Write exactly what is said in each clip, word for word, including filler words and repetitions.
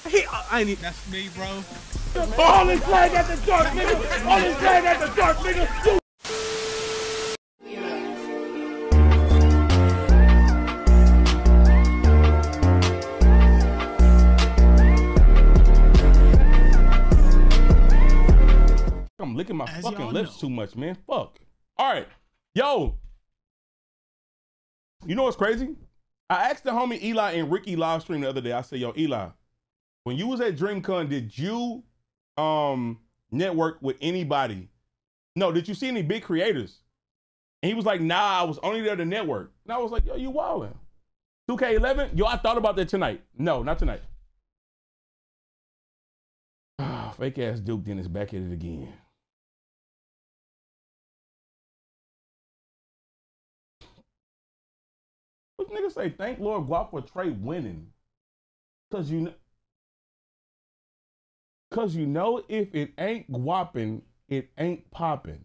He, I ain't even. That's me, bro. All this flag at the dark, nigga. All this flag at the dark, nigga. I'm licking my As fucking lips know. too much, man. Fuck. All right. Yo. You know what's crazy? I asked the homie Eli and Ricky live stream the other day. I said, yo, Eli, when you was at DreamCon, did you um network with anybody? No, did you see any big creators? And he was like, nah, I was only there to network. And I was like, yo, you wildin'. two K eleven? Yo, I thought about that tonight. No, not tonight. Ah, fake ass Duke Dennis back at it again. What niggas say? Thank Lord Guap for Trey winning. Cause you know, cause you know if it ain't guapping, it ain't popping.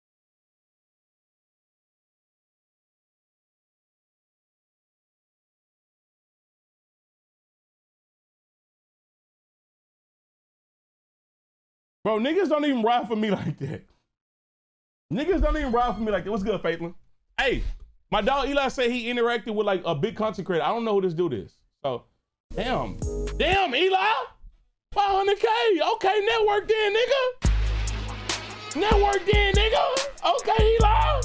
Bro, niggas don't even ride for me like that. Niggas don't even ride for me like that. What's good, Faithlin? Hey, my dog Eli said he interacted with like a big content creator. I don't know who this dude is. So, damn. Damn, Eli? five hundred K. Okay, network then, nigga. Network then, nigga. Okay, Eli.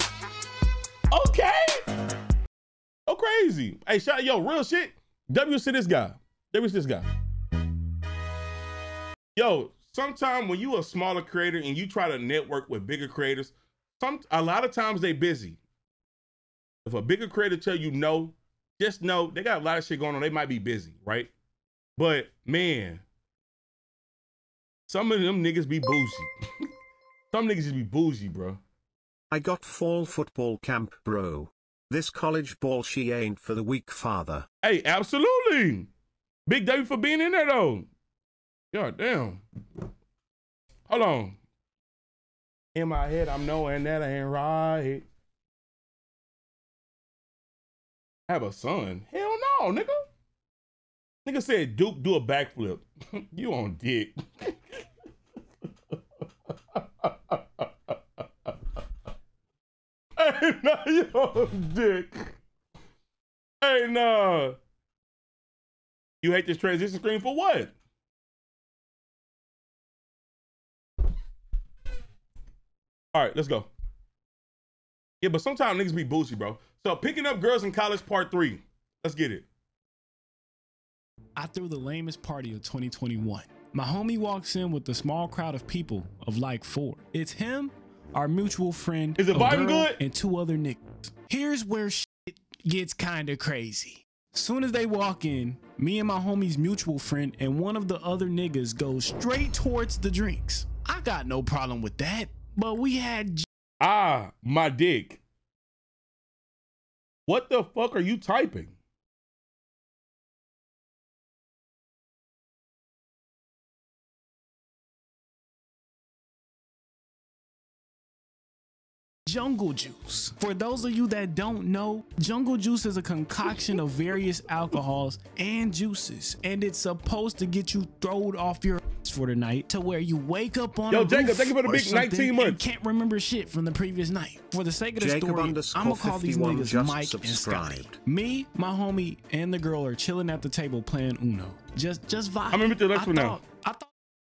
Okay. Oh, crazy. Hey, shout yo, real shit. W to this guy. W to this guy. Yo, sometimes when you a smaller creator and you try to network with bigger creators, some a lot of times they busy. If a bigger creator tell you no, just know they got a lot of shit going on. They might be busy, right? But man, some of them niggas be bougie. Some niggas just be bougie, bro. I got fall football camp, bro. This college ball she ain't for the weak father. Hey, absolutely. Big W for being in there though. God damn. Hold on. In my head, I'm knowing that ain't right. Have a son? Hell no, nigga. Nigga said Duke do a backflip. You on dick. Hey, nah, you on dick. Hey, nah. You hate this transition screen for what? All right, let's go. Yeah, but sometimes niggas be bougie, bro. So picking up girls in college part three. Let's get it. I threw the lamest party of twenty twenty-one. My homie walks in with a small crowd of people of like four. It's him, our mutual friend, Is it vibing good? and two other niggas. Here's where shit gets kinda crazy. Soon as they walk in, me and my homie's mutual friend and one of the other niggas go straight towards the drinks. I got no problem with that, but we had Ah, my dick. What the fuck are you typing? Jungle Juice. For those of you that don't know, Jungle Juice is a concoction of various alcohols and juices, and it's supposed to get you throwed off your ass for the night to where you wake up on Yo, a Jacob, roof thank you for the or big nineteen and months. Can't remember shit from the previous night. For the sake of the Jacob story, I'm gonna call these niggas Mike and Scotty. Me, my homie, and the girl are chilling at the table playing Uno. Just, just vibe. I'm gonna the next I one now. thought, I thought.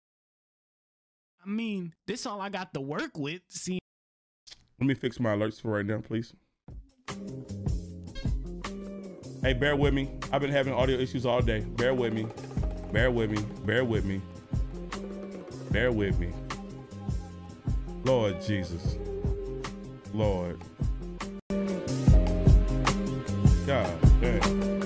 I mean, this all I got to work with. See. Let me fix my alerts for right now, please. Hey, bear with me. I've been having audio issues all day. Bear with me. Bear with me. Bear with me. Bear with me. Lord Jesus. Lord. God damn.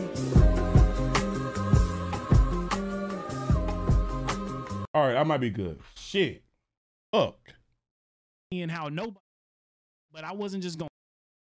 All right, I might be good. Shit. Fuck. And how nobody. But I wasn't just going.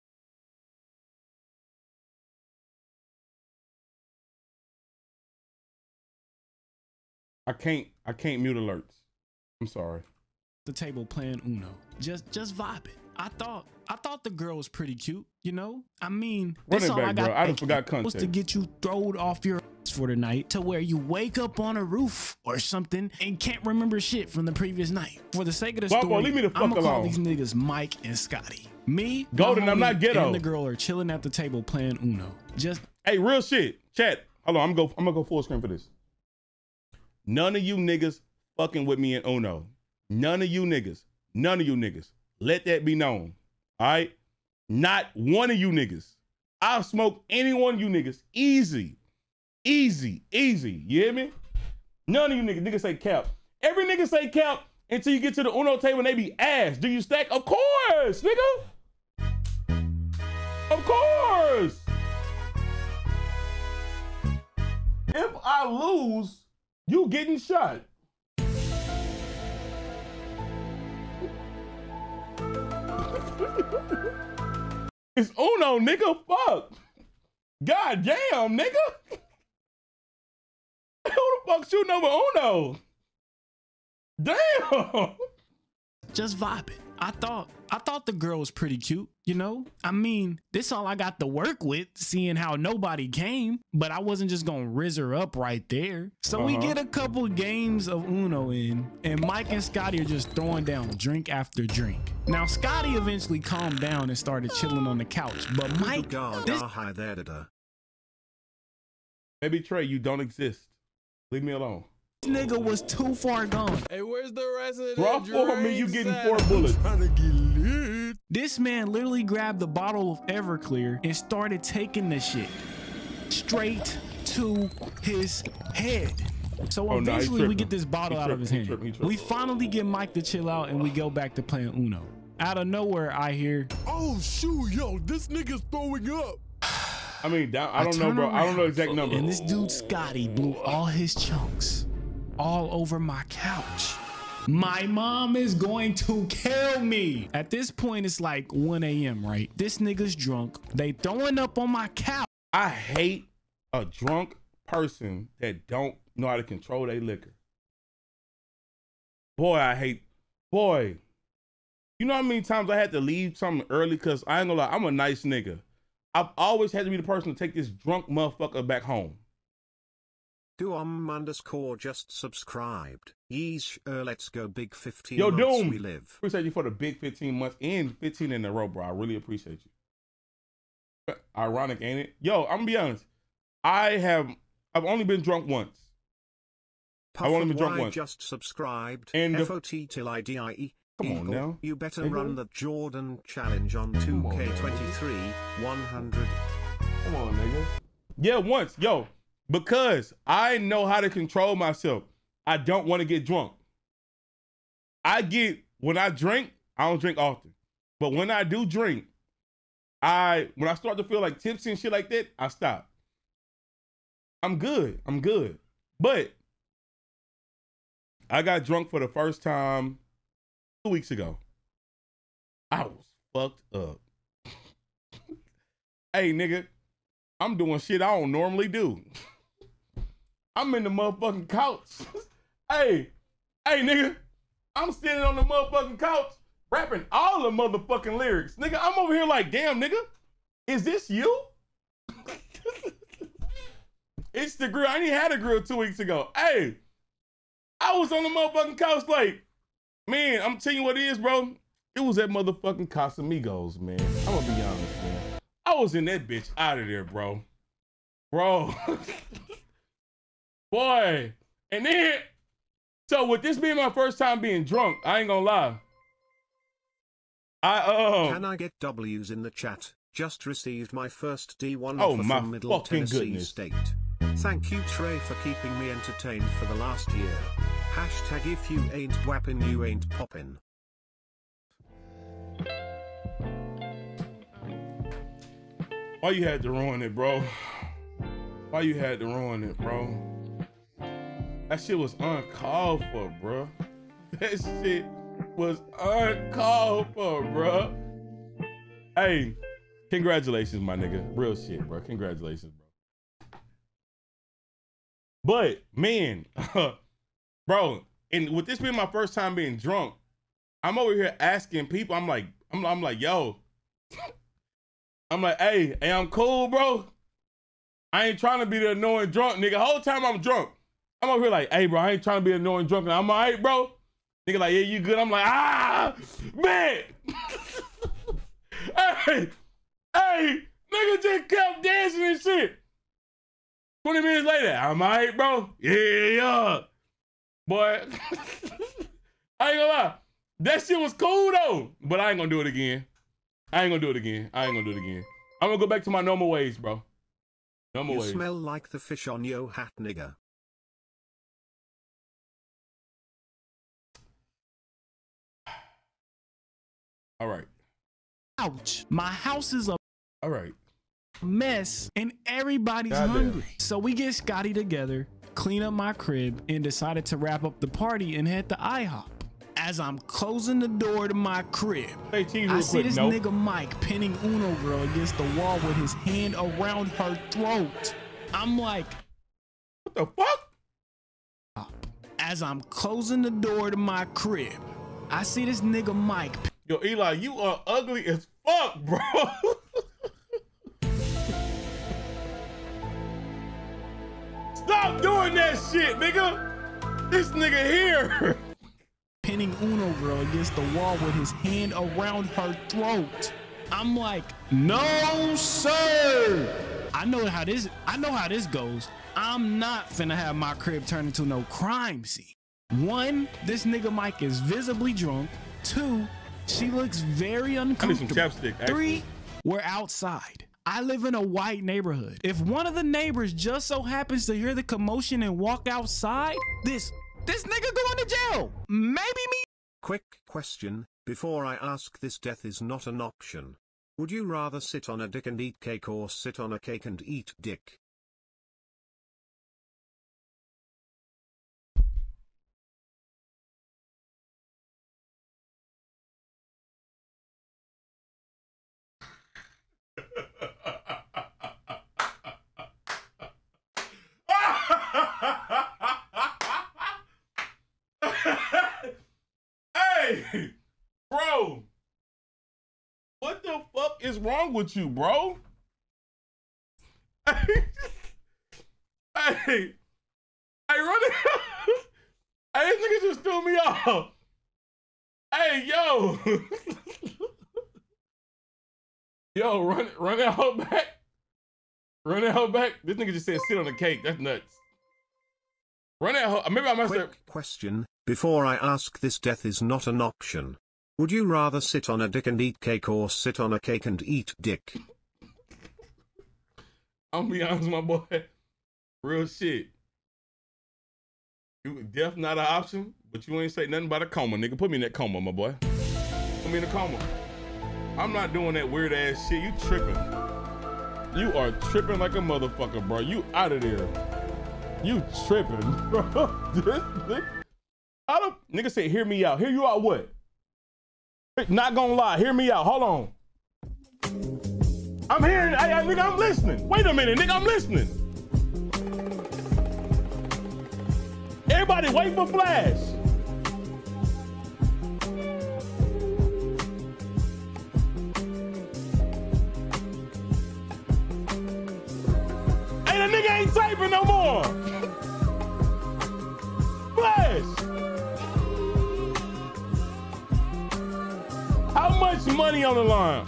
I can't. I can't mute alerts. I'm sorry. The table playing Uno, just just vibing. I thought I thought the girl was pretty cute, you know. I mean, Run this it all back, I got bro. I just forgot was context. to get you throwed off your ass for the night to where you wake up on a roof or something and can't remember shit from the previous night. For the sake of the Bumpo, story, leave me the fuck I'm gonna call alone. these niggas Mike and Scotty. Me, Golden, my I'm not homie, ghetto. and the girl are chilling at the table playing Uno. Just Hey, real shit. Chat. Hold on, I'm gonna go. I'm gonna go full screen for this. None of you niggas fucking with me in Uno. None of you niggas. None of you niggas. Let that be known. All right. Not one of you niggas. I'll smoke any one of you niggas. Easy. Easy. Easy. You hear me? None of you niggas. Niggas say cap. Every nigga say cap until you get to the Uno table and they be ass. Do you stack? Of course, nigga. Of course. If I lose, you getting shot. It's Uno, nigga. Fuck. God damn, nigga. Who the fuck shooting over Uno? Damn. just vibing. I thought I thought the girl was pretty cute, you know? I mean, this all I got to work with, seeing how nobody came, but I wasn't just gonna rizz her up right there. So Uh-huh. we get a couple games of Uno in, and Mike and Scotty are just throwing down drink after drink. Now, Scotty eventually calmed down and started chilling on the couch, but Mike, this Baby Trey, you don't exist. Leave me alone. nigga was too far gone. Hey, where's the rest of the Draw four me, you drinks getting at? four bullets. Trying to get lit. This man literally grabbed the bottle of Everclear and started taking the shit straight to his head. So Oh, no, he eventually we tripping. get this bottle He out of his tripping, hand. he tripping, he tripping. We finally get Mike to chill out and we go back to playing Uno. Out of nowhere, I hear, Oh, shoot, yo, this nigga's throwing up. I mean, down, I don't know, turn bro. I don't know around, exact number. and this dude Scotty blew all his chunks all over my couch. My mom is going to kill me. At this point, it's like one A M, right? This nigga's drunk. They throwing up on my couch. I hate a drunk person that don't know how to control their liquor. Boy, I hate, boy. You know how many times I had to leave something early? Cause I ain't gonna lie, I'm a nice nigga. I've always had to be the person to take this drunk motherfucker back home. Doom underscore just subscribed. Yeesh, uh, let's go big fifteen Yo, months Doom. we live. Appreciate you for the big fifteen months and fifteen in a row, bro. I really appreciate you. Ironic, ain't it? Yo, I'm gonna be honest. I have, I've only been drunk once. I want him to drunk Puffin' once. just subscribed. And the- F O T till I D I E. Come on Eagle, now. You better Nigga. run the Jordan challenge on Come on, two K man. twenty-three, one hundred. Come on, nigga. Yeah, once. Yo, because I know how to control myself. I don't want to get drunk. I get, when I drink, I don't drink often. But when I do drink, I, when I start to feel like tipsy and shit like that, I stop. I'm good. I'm good. But I got drunk for the first time two weeks ago. I was fucked up. Hey, nigga, I'm doing shit I don't normally do. I'm in the motherfucking couch. hey, hey, nigga, I'm standing on the motherfucking couch rapping all the motherfucking lyrics. Nigga, I'm over here like, damn, nigga, is this you? It's the grill. I ain't had a grill two weeks ago. Hey, I was on the motherfucking couch like, man, I'm telling you what it is, bro. It was that motherfucking Casamigos, man. I'm gonna be honest, man. I was in that bitch out of there, bro. Bro. Boy. And then, so with this being my first time being drunk, I ain't gonna lie. I, uh. Can I get W's in the chat? Just received my first D one Oh, offer my from Middle fucking Tennessee goodness. State. Thank you, Trey, for keeping me entertained for the last year. Hashtag if you ain't wappin', you ain't poppin'. Why you had to ruin it, bro? Why you had to ruin it, bro? That shit was uncalled for, bro. That shit was uncalled for, bro. Hey, congratulations, my nigga. Real shit, bro. Congratulations, bro. But, man, bro, and with this being my first time being drunk, I'm over here asking people, I'm like, I'm, I'm like, yo, I'm like, hey, hey, I'm cool, bro. I ain't trying to be the annoying drunk, nigga. Whole time I'm drunk. I'm over here like, hey, bro, I ain't trying to be an annoying drunk. And I'm all right, bro. Nigga like, yeah, you good? I'm like, ah, man. hey, hey, nigga just kept dancing and shit. twenty minutes later, I'm all right, bro. Yeah, yeah. Boy, I ain't gonna lie. That shit was cool, though. But I ain't gonna do it again. I ain't gonna do it again. I ain't gonna do it again. I'm gonna go back to my normal ways, bro. Normal you ways. Smell like the fish on yo hat, nigga. All right. Ouch. My house is a All right. mess and everybody's Goddamn. hungry. So we get Scotty together, clean up my crib, and decided to wrap up the party and head to IHOP. As I'm closing the door to my crib, Say cheese I real see quick, this no. nigga Mike pinning Uno girl against the wall with his hand around her throat. I'm like, What the fuck? as I'm closing the door to my crib, I see this nigga Mike. Yo, Eli, you are ugly as fuck, bro. Stop doing that shit, nigga. This nigga here. Pinning Uno girl against the wall with his hand around her throat. I'm like, no, sir. I know how this, I know how this goes. I'm not finna have my crib turn into no crime scene. One, this nigga Mike is visibly drunk. Two, she looks very I need some uncomfortable. chapstick, actually. Three, we're outside. I live in a white neighborhood. If one of the neighbors just so happens to hear the commotion and walk outside, this this nigga going to jail. Maybe me. Quick question, before I ask this, death is not an option. Would you rather sit on a dick and eat cake or sit on a cake and eat dick? Hey, bro. What the fuck is wrong with you, bro? Hey, hey, hey, run it. Hey, this nigga just threw me off. Hey, yo. Yo, run it, run that hoe back. Run that hoe back. This nigga just said sit on the cake. That's nuts. Run that hoe. Maybe I must have. Quick question, before I ask this, death is not an option. Would you rather sit on a dick and eat cake or sit on a cake and eat dick? I'm gonna be honest, my boy. Real shit. You death not an option, but you ain't say nothing about a coma, nigga. Put me in that coma, my boy. Put me in a coma. I'm not doing that weird ass shit. You tripping. You are tripping like a motherfucker, bro. You out of there. You tripping, bro. This nigga. I don't, nigga say, hear me out. Hear you out what? Not gonna lie, hear me out. Hold on. I'm hearing, hey, hey, nigga, I'm listening. Wait a minute, nigga, I'm listening. Everybody wait for Flash. Hey, the nigga ain't typing no more. Flash. How much money on the line?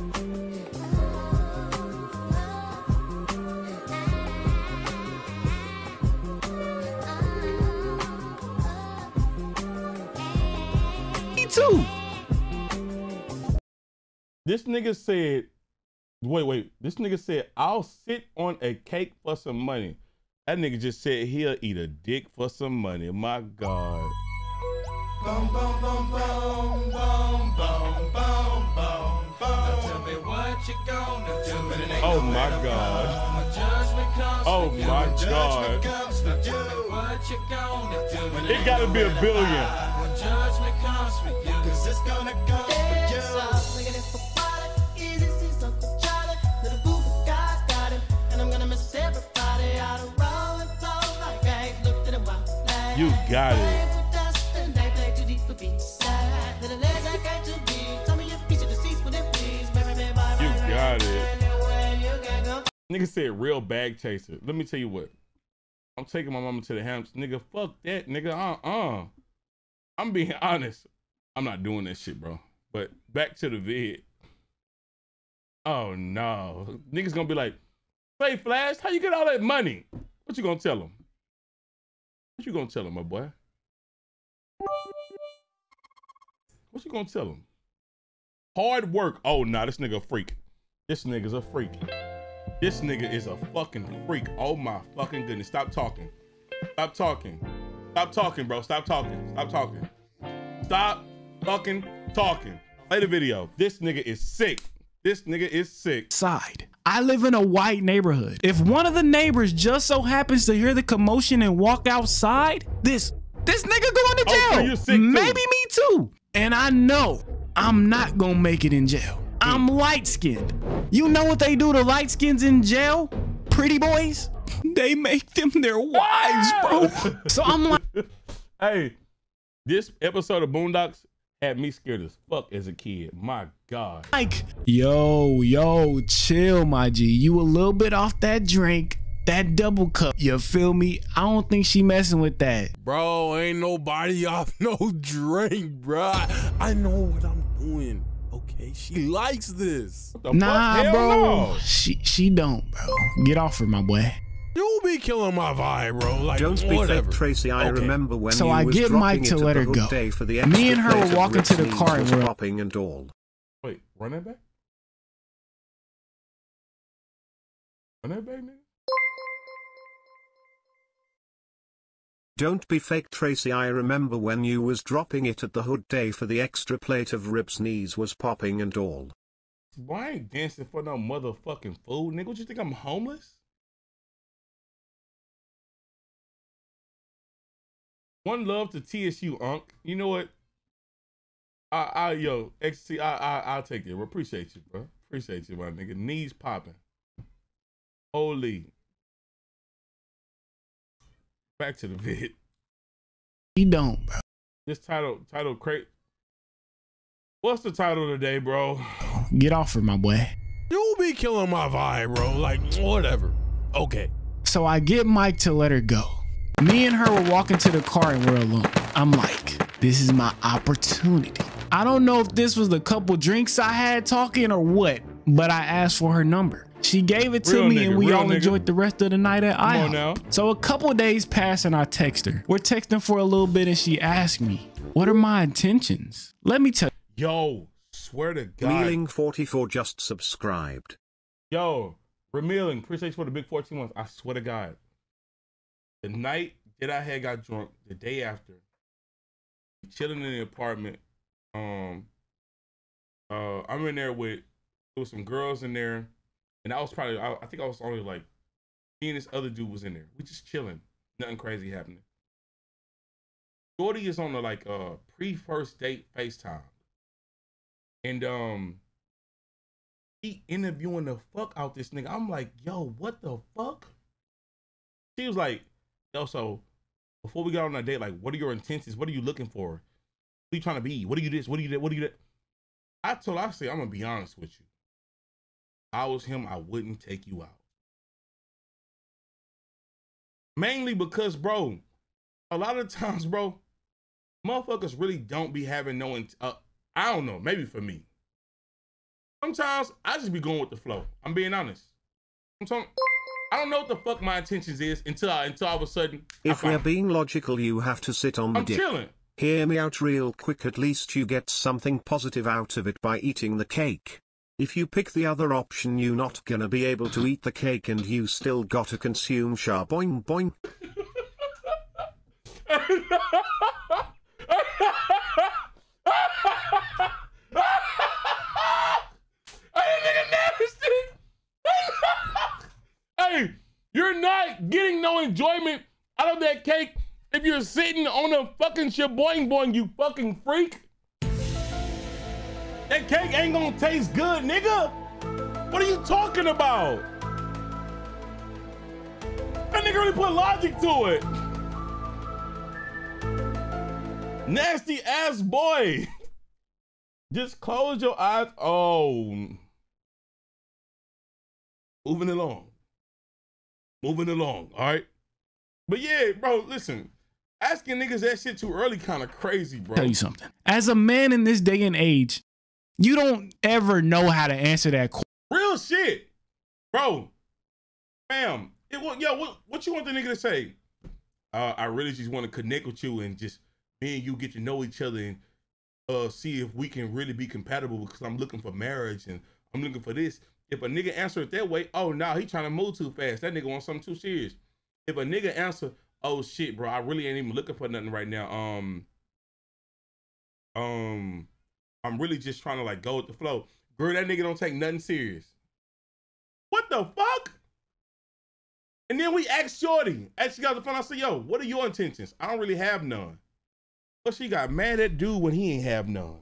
Me too. This nigga said, wait, wait. This nigga said, I'll sit on a cake for some money. That nigga just said he'll eat a dick for some money. My God. Boom, boom, boom, boom, boom, boom, boom, boom, boom. Now tell me what you gonna do. But it ain't Oh no my matter God. what. When judgment comes Oh for you, my when God. judgment comes for you. Tell me what you gonna do. But It ain't gotta no be a matter billion. what. When judgment comes for you, cause it's gonna come for you. You got it. You got it. Nigga said real bag chaser. Let me tell you what. I'm taking my mama to the Hamptons. Nigga, fuck that. Nigga, uh-uh. I'm being honest. I'm not doing that shit, bro. But back to the vid. Oh, no. Niggas gonna be like, say, Flash, how you get all that money? What you gonna tell them? What you gonna tell them, my boy? What you gonna tell them? Hard work. Oh, nah, this nigga a freak. This nigga's a freak. This nigga is a fucking freak. Oh my fucking goodness. Stop talking. Stop talking. Stop talking, bro. Stop talking. Stop talking. Stop fucking talking. Play the video. This nigga is sick. This nigga is sick. Side. I live in a white neighborhood. If one of the neighbors just so happens to hear the commotion and walk outside, this this nigga going to jail. Oh, so you're sick too. Maybe me too. And I know I'm not gonna make it in jail. I'm light skinned. You know what they do to light skins in jail? Pretty boys? They make them their wives, bro. So I'm like, hey, this episode of Boondocks had me scared as fuck as a kid. My God. Like, yo, yo, chill, my G. You a little bit off that drink, that double cup. You feel me? I don't think she messing with that. Bro, ain't nobody off no drink, bro. I know what I'm doing. Okay, she likes this. Nah, bro. No. She she don't, bro. Get off her, my boy. You be killing my vibe, bro. Like, Don't be whatever. fake, Tracy. I Okay. remember when So you I was get Mike dropping to it at let the her Hood go. Day for the Me extra and her plate were of walking to the Ribs car and was we're- popping and all. Wait, run that back? Run that back, nigga? Don't be fake, Tracy. I remember when you was dropping it at the Hood Day for the extra plate of ribs, knees was popping and all. Boy, I ain't dancing for no motherfucking food, nigga. What you think, I'm homeless? One love to T S U, Unc. You know what? I, I, yo, X C, I, I, I'll take it. Appreciate you, bro. Appreciate you, my nigga. Knees popping. Holy. Back to the vid. He don't, bro. This title, title crate. What's the title today, bro? Get off her, my boy. You be killing my vibe, bro. Like, whatever. Okay. So I get Mike to let her go. Me and her were walking to the car and we're alone. I'm like, this is my opportunity. I don't know if this was the couple drinks I had talking or what, but I asked for her number. She gave it to Real me nigga, and we real all nigga. enjoyed the rest of the night at Come on IHOP. now. So a couple of days pass and I text her. We're texting for a little bit and she asked me, what are my intentions? Let me tell you. Yo, swear to God. Reeling forty-four just subscribed. Yo, Remealing, appreciate you for the big fourteen months. I swear to God. The night that I had got drunk, the day after, chilling in the apartment. Um, uh, I'm in there with there was some girls in there, and I was probably I, I think I was only like me and this other dude was in there. We just chilling, nothing crazy happening. Shorty is on the like uh pre-first date FaceTime, and um, he interviewing the fuck out this nigga. I'm like, yo, what the fuck? She was like, yo, so before we got on that date, like, what are your intentions? What are you looking for? What are you trying to be? What are you this? What are you that? What are you that? I told her, I said, I'm gonna be honest with you. If I was him, I wouldn't take you out. Mainly because, bro, a lot of times, bro, motherfuckers really don't be having no, int- uh, I don't know, maybe for me. Sometimes I just be going with the flow. I'm being honest. Sometimes I don't know what the fuck my intentions is until I, until all of a sudden. If I we're find- being logical, you have to sit on the I'm dick. chilling. Hear me out real quick, at least you get something positive out of it by eating the cake. If you pick the other option, you not gonna be able to eat the cake and you still gotta consume sha boing boing. Hey, you're not getting no enjoyment out of that cake if you're sitting on a fucking shaboing boing, you fucking freak. That cake ain't gonna taste good, nigga. What are you talking about? That nigga really put logic to it. Nasty ass boy. Just close your eyes. Oh. Moving along. Moving along, all right? But yeah, bro, listen. Asking niggas that shit too early kind of crazy, bro. Tell you something. As a man in this day and age, you don't ever know how to answer that question. Real shit. Bro. Fam. It, what, yo, what, what you want the nigga to say? Uh, I really just want to connect with you and just me and you get to know each other and uh, see if we can really be compatible because I'm looking for marriage and I'm looking for this. If a nigga answer it that way, oh, no, nah, he trying to move too fast. That nigga wants something too serious. If a nigga answer, oh, shit, bro, I really ain't even looking for nothing right now. Um, um, I'm really just trying to, like, go with the flow. Girl, that nigga don't take nothing serious. What the fuck? And then we asked Shorty. Actually got the phone. I said, yo, what are your intentions? I don't really have none. But she got mad at dude when he ain't have none.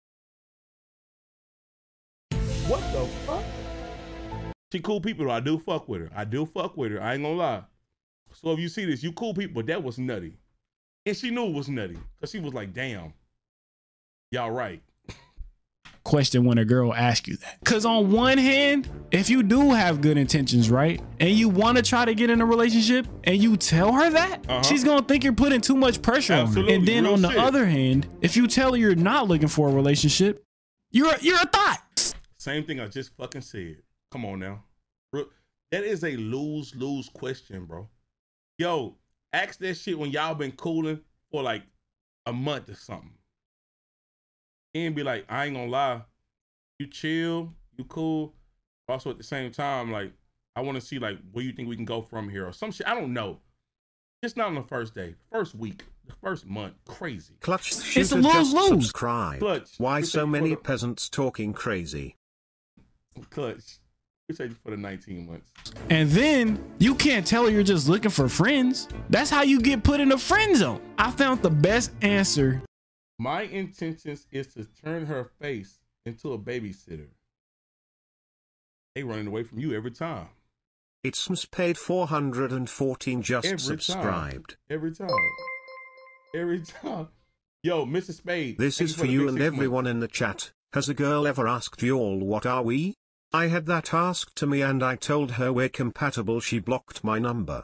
What the fuck? She cool people though. I do fuck with her. I do fuck with her. I ain't gonna lie. So if you see this, you cool people, but that was nutty. And she knew it was nutty. Cause she was like, damn, y'all right. Question when a girl asks you that. Cause on one hand, if you do have good intentions, right? And you wanna try to get in a relationship and you tell her that, uh-huh. she's gonna think you're putting too much pressure Absolutely. on her. And then Real on the shit. other hand, if you tell her you're not looking for a relationship, you're a, you're a thought. Same thing I just fucking said. Come on now. That is a lose-lose question, bro. Yo, ask that shit when y'all been cooling for like a month or something. And be like, I ain't gonna lie. You chill, you cool. Also at the same time, like, I wanna see like where you think we can go from here or some shit. I don't know. Just not on the first day. First week. The first month. Crazy. Clutch It's a Shooter lose just lose. subscribed. Clutch. Why Appreciate so you many for the- peasants talking crazy? Clutch. Appreciate you for the nineteen months. And then you can't tell her you're just looking for friends. That's how you get put in a friend zone. I found the best answer. My intentions is to turn her face into a babysitter. They running away from you every time. It's paid four hundred fourteen just Every subscribed. time. Every time. Every time. Yo, Missus Spade. This thank is you for the you big and six everyone months. in the chat. Has a girl ever asked you all what are we? I had that asked to me and I told her we're compatible. She blocked my number.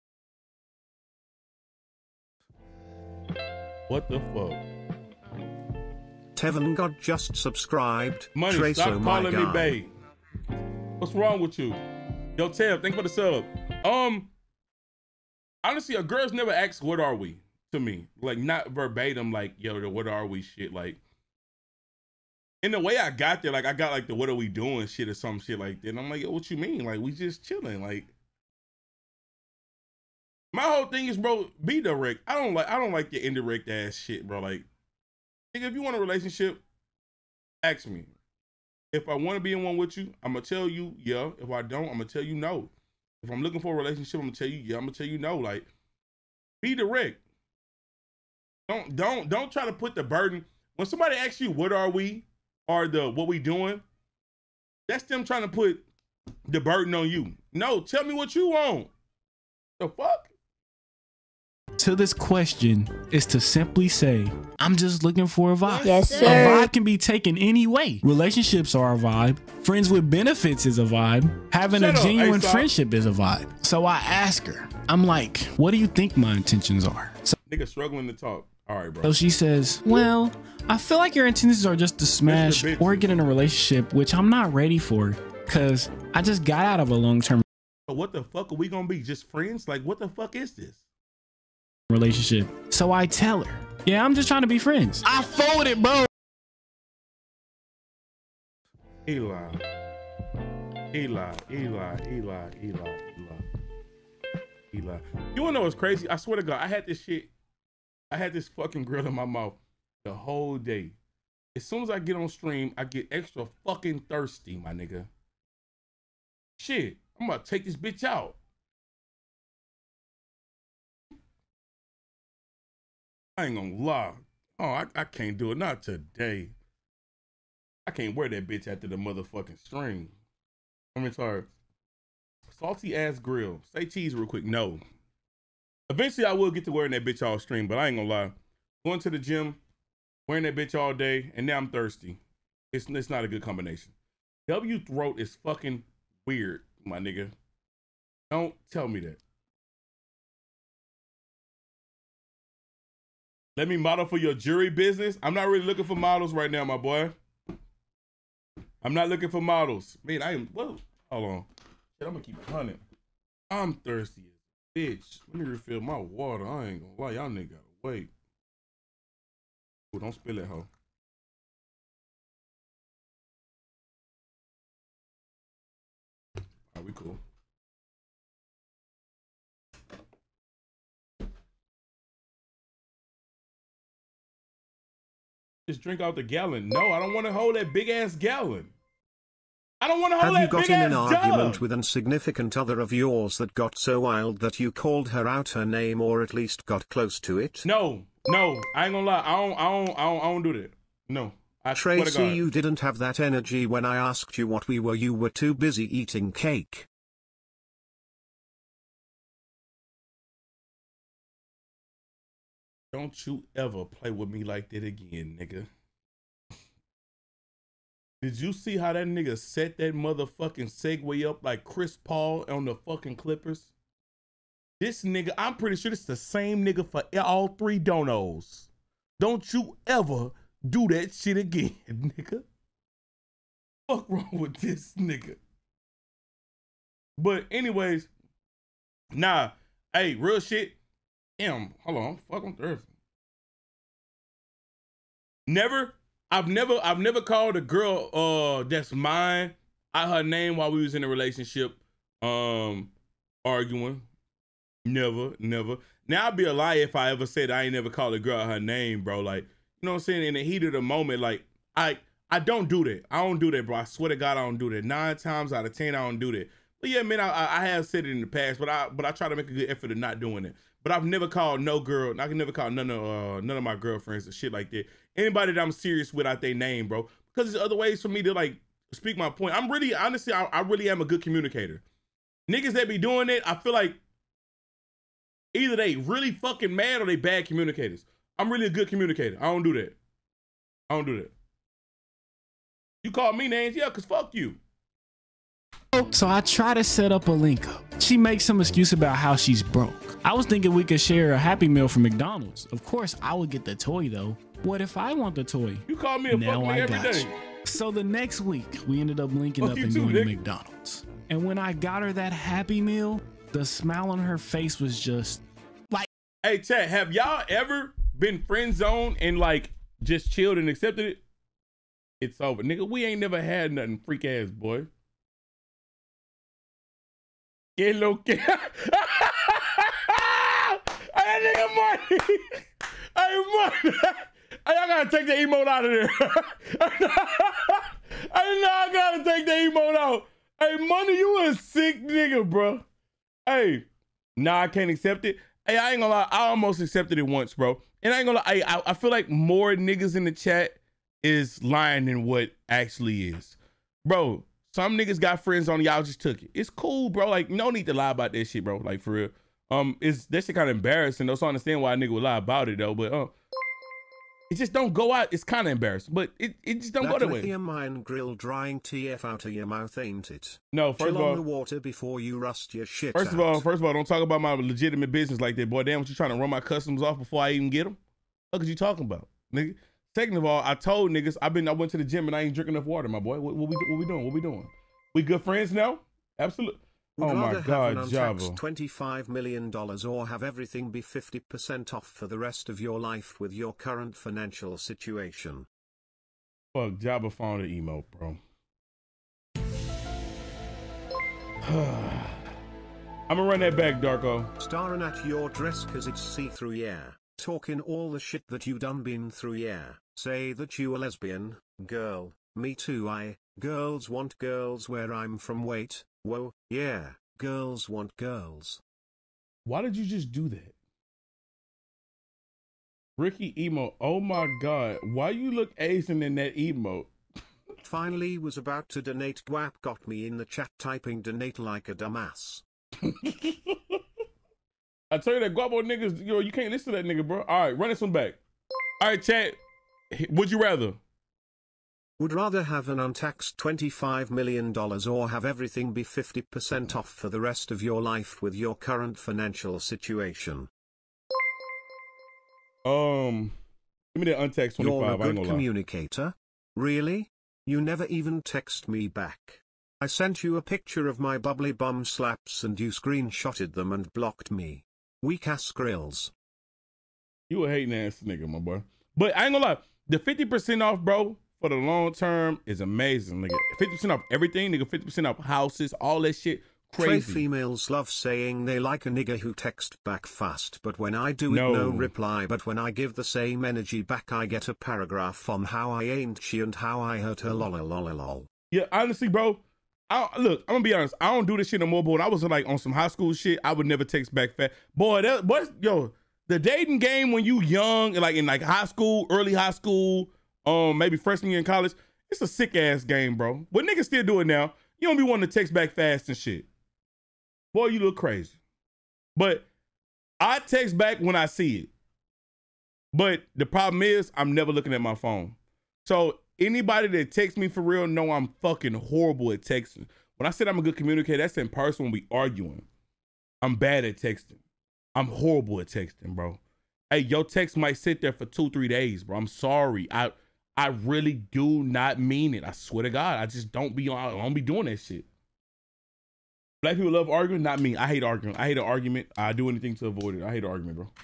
What the fuck? Tevin God just subscribed. Money, Trace, stop oh my calling me God. babe. What's wrong with you? Yo, Tev, thank you for the sub. Um, honestly, a girl's never asked, what are we? To me. Like, not verbatim, like, yo, the what are we shit. Like, in the way I got there, like, I got, like, the what are we doing shit or some shit like that. And I'm like, yo, what you mean? Like, we just chilling. Like, my whole thing is, bro, be direct. I don't like, I don't like your indirect ass shit, bro. Like, nigga, if you want a relationship, ask me. If I want to be in one with you, I'm gonna tell you yeah. If I don't, I'm gonna tell you no. If I'm looking for a relationship, I'm gonna tell you yeah. I'm gonna tell you no. Like, be direct. Don't don't don't try to put the burden when somebody asks you what are we or the what we doing. That's them trying to put the burden on you. No, tell me what you want. The fuck? To this question is to simply say, I'm just looking for a vibe. Yes, A sir. vibe can be taken any way. Relationships are a vibe. Friends with benefits is a vibe. Having Shut a up, genuine A$AP. friendship is a vibe. So I ask her, I'm like, what do you think my intentions are? So, Nigga struggling to talk. All right, bro. so she says, well, I feel like your intentions are just to smash bitches. or get in a relationship, which I'm not ready for because I just got out of a long-term So what the fuck are we gonna be? Just friends? Like, what the fuck is this? relationship. So I tell her, yeah, I'm just trying to be friends. I folded, bro. Eli. Eli, Eli, Eli, Eli, Eli. Eli. You wanna know what's crazy? I swear to God, I had this shit. I had this fucking grill in my mouth the whole day. As soon as I get on stream, I get extra fucking thirsty, my nigga. Shit, I'm about to take this bitch out. I ain't gonna lie. Oh, I, I can't do it. Not today. I can't wear that bitch after the motherfucking stream. I'm sorry. Salty ass grill. Say cheese real quick. No. Eventually I will get to wearing that bitch all stream, but I ain't gonna lie. Going to the gym, wearing that bitch all day, and now I'm thirsty. It's, it's not a good combination. W throat is fucking weird, my nigga. Don't tell me that. Let me model for your jury business. I'm not really looking for models right now, my boy. I'm not looking for models. Man, I am, whoa, hold on. Shit, I'm gonna keep hunting. I'm thirsty as a bitch. Let me refill my water. I ain't gonna lie, y'all nigga gotta wait. Ooh, don't spill it, ho. All right, we cool. Just drink out the gallon. No, I don't want to hold that big ass gallon. I don't want to hold Have you that got big in ass an argument jug. with an significant other of yours that got so wild that you called her out her name or at least got close to it? No, no, I ain't gonna lie. I don't, I don't, I don't, I don't do that. No. I swear to Tracy, God. you didn't have that energy when I asked you what we were. You were too busy eating cake. Don't you ever play with me like that again, nigga. Did you see how that nigga set that motherfucking segue up like Chris Paul on the fucking Clippers? This nigga, I'm pretty sure it's the same nigga for all three donos. Don't you ever do that shit again, nigga. Fuck wrong with this nigga? But anyways, nah, hey, real shit. Damn, hold on, fuck, I'm thirsty. Never, I've never, I've never called a girl uh that's mine out her name while we was in a relationship, um, arguing. Never, never. Now I'd be a lie if I ever said I ain't never called a girl out her name, bro. Like, you know what I'm saying? In the heat of the moment, like, I, I don't do that. I don't do that, bro. I swear to God, I don't do that. Nine times out of ten, I don't do that. But yeah, man, I, I have said it in the past, but I, but I try to make a good effort of not doing it. But I've never called no girl. I can never call none of uh, none of my girlfriends or shit like that. Anybody that I'm serious with out their name, bro. Because there's other ways for me to like speak my point. I'm really, honestly, I, I really am a good communicator. Niggas that be doing it, I feel like either they really fucking mad or they bad communicators. I'm really a good communicator. I don't do that. I don't do that. You call me names, yeah, cause fuck you. So I try to set up a link up. She makes some excuse about how she's broke. I was thinking we could share a Happy Meal from McDonald's. Of course, I would get the toy though. What if I want the toy? You call me a now fuck I nigga every got day. you. So the next week, we ended up linking Fuck up you and too, going to nigga. McDonald's. And when I got her that Happy Meal, the smile on her face was just like. Hey, chat, have y'all ever been friend zoned and like just chilled and accepted it? It's over. Nigga, we ain't never had nothing, freak ass boy. Get low. Hey, nigga, money. Hey, money. Hey, I gotta take the emote out of there. Hey, no, I gotta take the emote out. Hey, money, you a sick nigga, bro. Hey, nah, I can't accept it. Hey, I ain't gonna lie, I almost accepted it once, bro. And I ain't gonna lie, I, I feel like more niggas in the chat is lying than what actually is. Bro, some niggas got friends on, y'all just took it. It's cool, bro. Like, no need to lie about that shit, bro. Like, for real. Um, it's that shit kind of embarrassing, though, so I understand why a nigga would lie about it, though. But, uh, it just don't go out. It's kind of embarrassing, but it, it just don't that go that way. lithium ion grill drying T F out of your mouth, ain't it? No, first Chill of all, on the water before you rust your shit First of out. all, first of all, don't talk about my legitimate business like that, boy. Damn, what you trying to run my customs off before I even get them? What are you talking about, nigga? Second of all, I told niggas I've been I went to the gym and I ain't drinking enough water, my boy. What, what we what we doing? What we doing? We good friends now? Absolutely. Would Oh my rather God, have an Java. untaxed twenty-five million dollars or have everything be fifty percent off for the rest of your life with your current financial situation. Fuck, Java found the emo, bro. I'm gonna run that back, Darko. Staring at your dress cause it's see-through, yeah. Talking all the shit that you done been through, yeah. Say that you a lesbian, girl, me too, I, girls want girls where I'm from, wait, whoa, yeah, girls want girls. Why did you just do that? Ricky emo, oh my God, why you look Asian in that emote? Finally was about to donate. Gwap got me in the chat typing donate like a dumbass. I tell you that guapo niggas, yo, you can't listen to that nigga, bro. All right, run this one back. All right, chat. Would you rather Would rather have an untaxed twenty-five million dollars or have everything be fifty percent off for the rest of your life with your current financial situation? Um, give me that untaxed twenty-five. You're a I ain't good gonna communicator? Really? You never even text me back. I sent you a picture of my bubbly bum slaps and you screenshotted them and blocked me. Weak ass grills. You a hating ass nigga, my boy. But I ain't gonna lie, the fifty percent off, bro, for the long term is amazing, nigga. fifty percent off everything, nigga. fifty percent off houses, all that shit. Trey, Crazy. females love saying they like a nigga who text back fast, but when I do it, No. no reply. But when I give the same energy back, I get a paragraph on how I ain't she and how I hurt her. Lol, lol, lol, lol. Yeah, honestly, bro. I, look, I'm gonna be honest. I don't do this shit no more. But when I was like on some high school shit, I would never text back fast. Boy, that what yo, the dating game when you young and like in like high school, early high school, um, maybe freshman year in college, it's a sick ass game, bro. But niggas still do it now. You don't be wanting to text back fast and shit. Boy, you look crazy. But I text back when I see it. But the problem is I'm never looking at my phone. So anybody that texts me for real know I'm fucking horrible at texting. When I said I'm a good communicator, that's in person when we arguing. I'm bad at texting. I'm horrible at texting, bro. Hey, your text might sit there for two, three days, bro. I'm sorry. I I really do not mean it. I swear to God, I just don't be on. I don't be doing that shit. Black people love arguing, not me. I hate arguing. I hate an argument. I do anything to avoid it. I hate an argument, bro.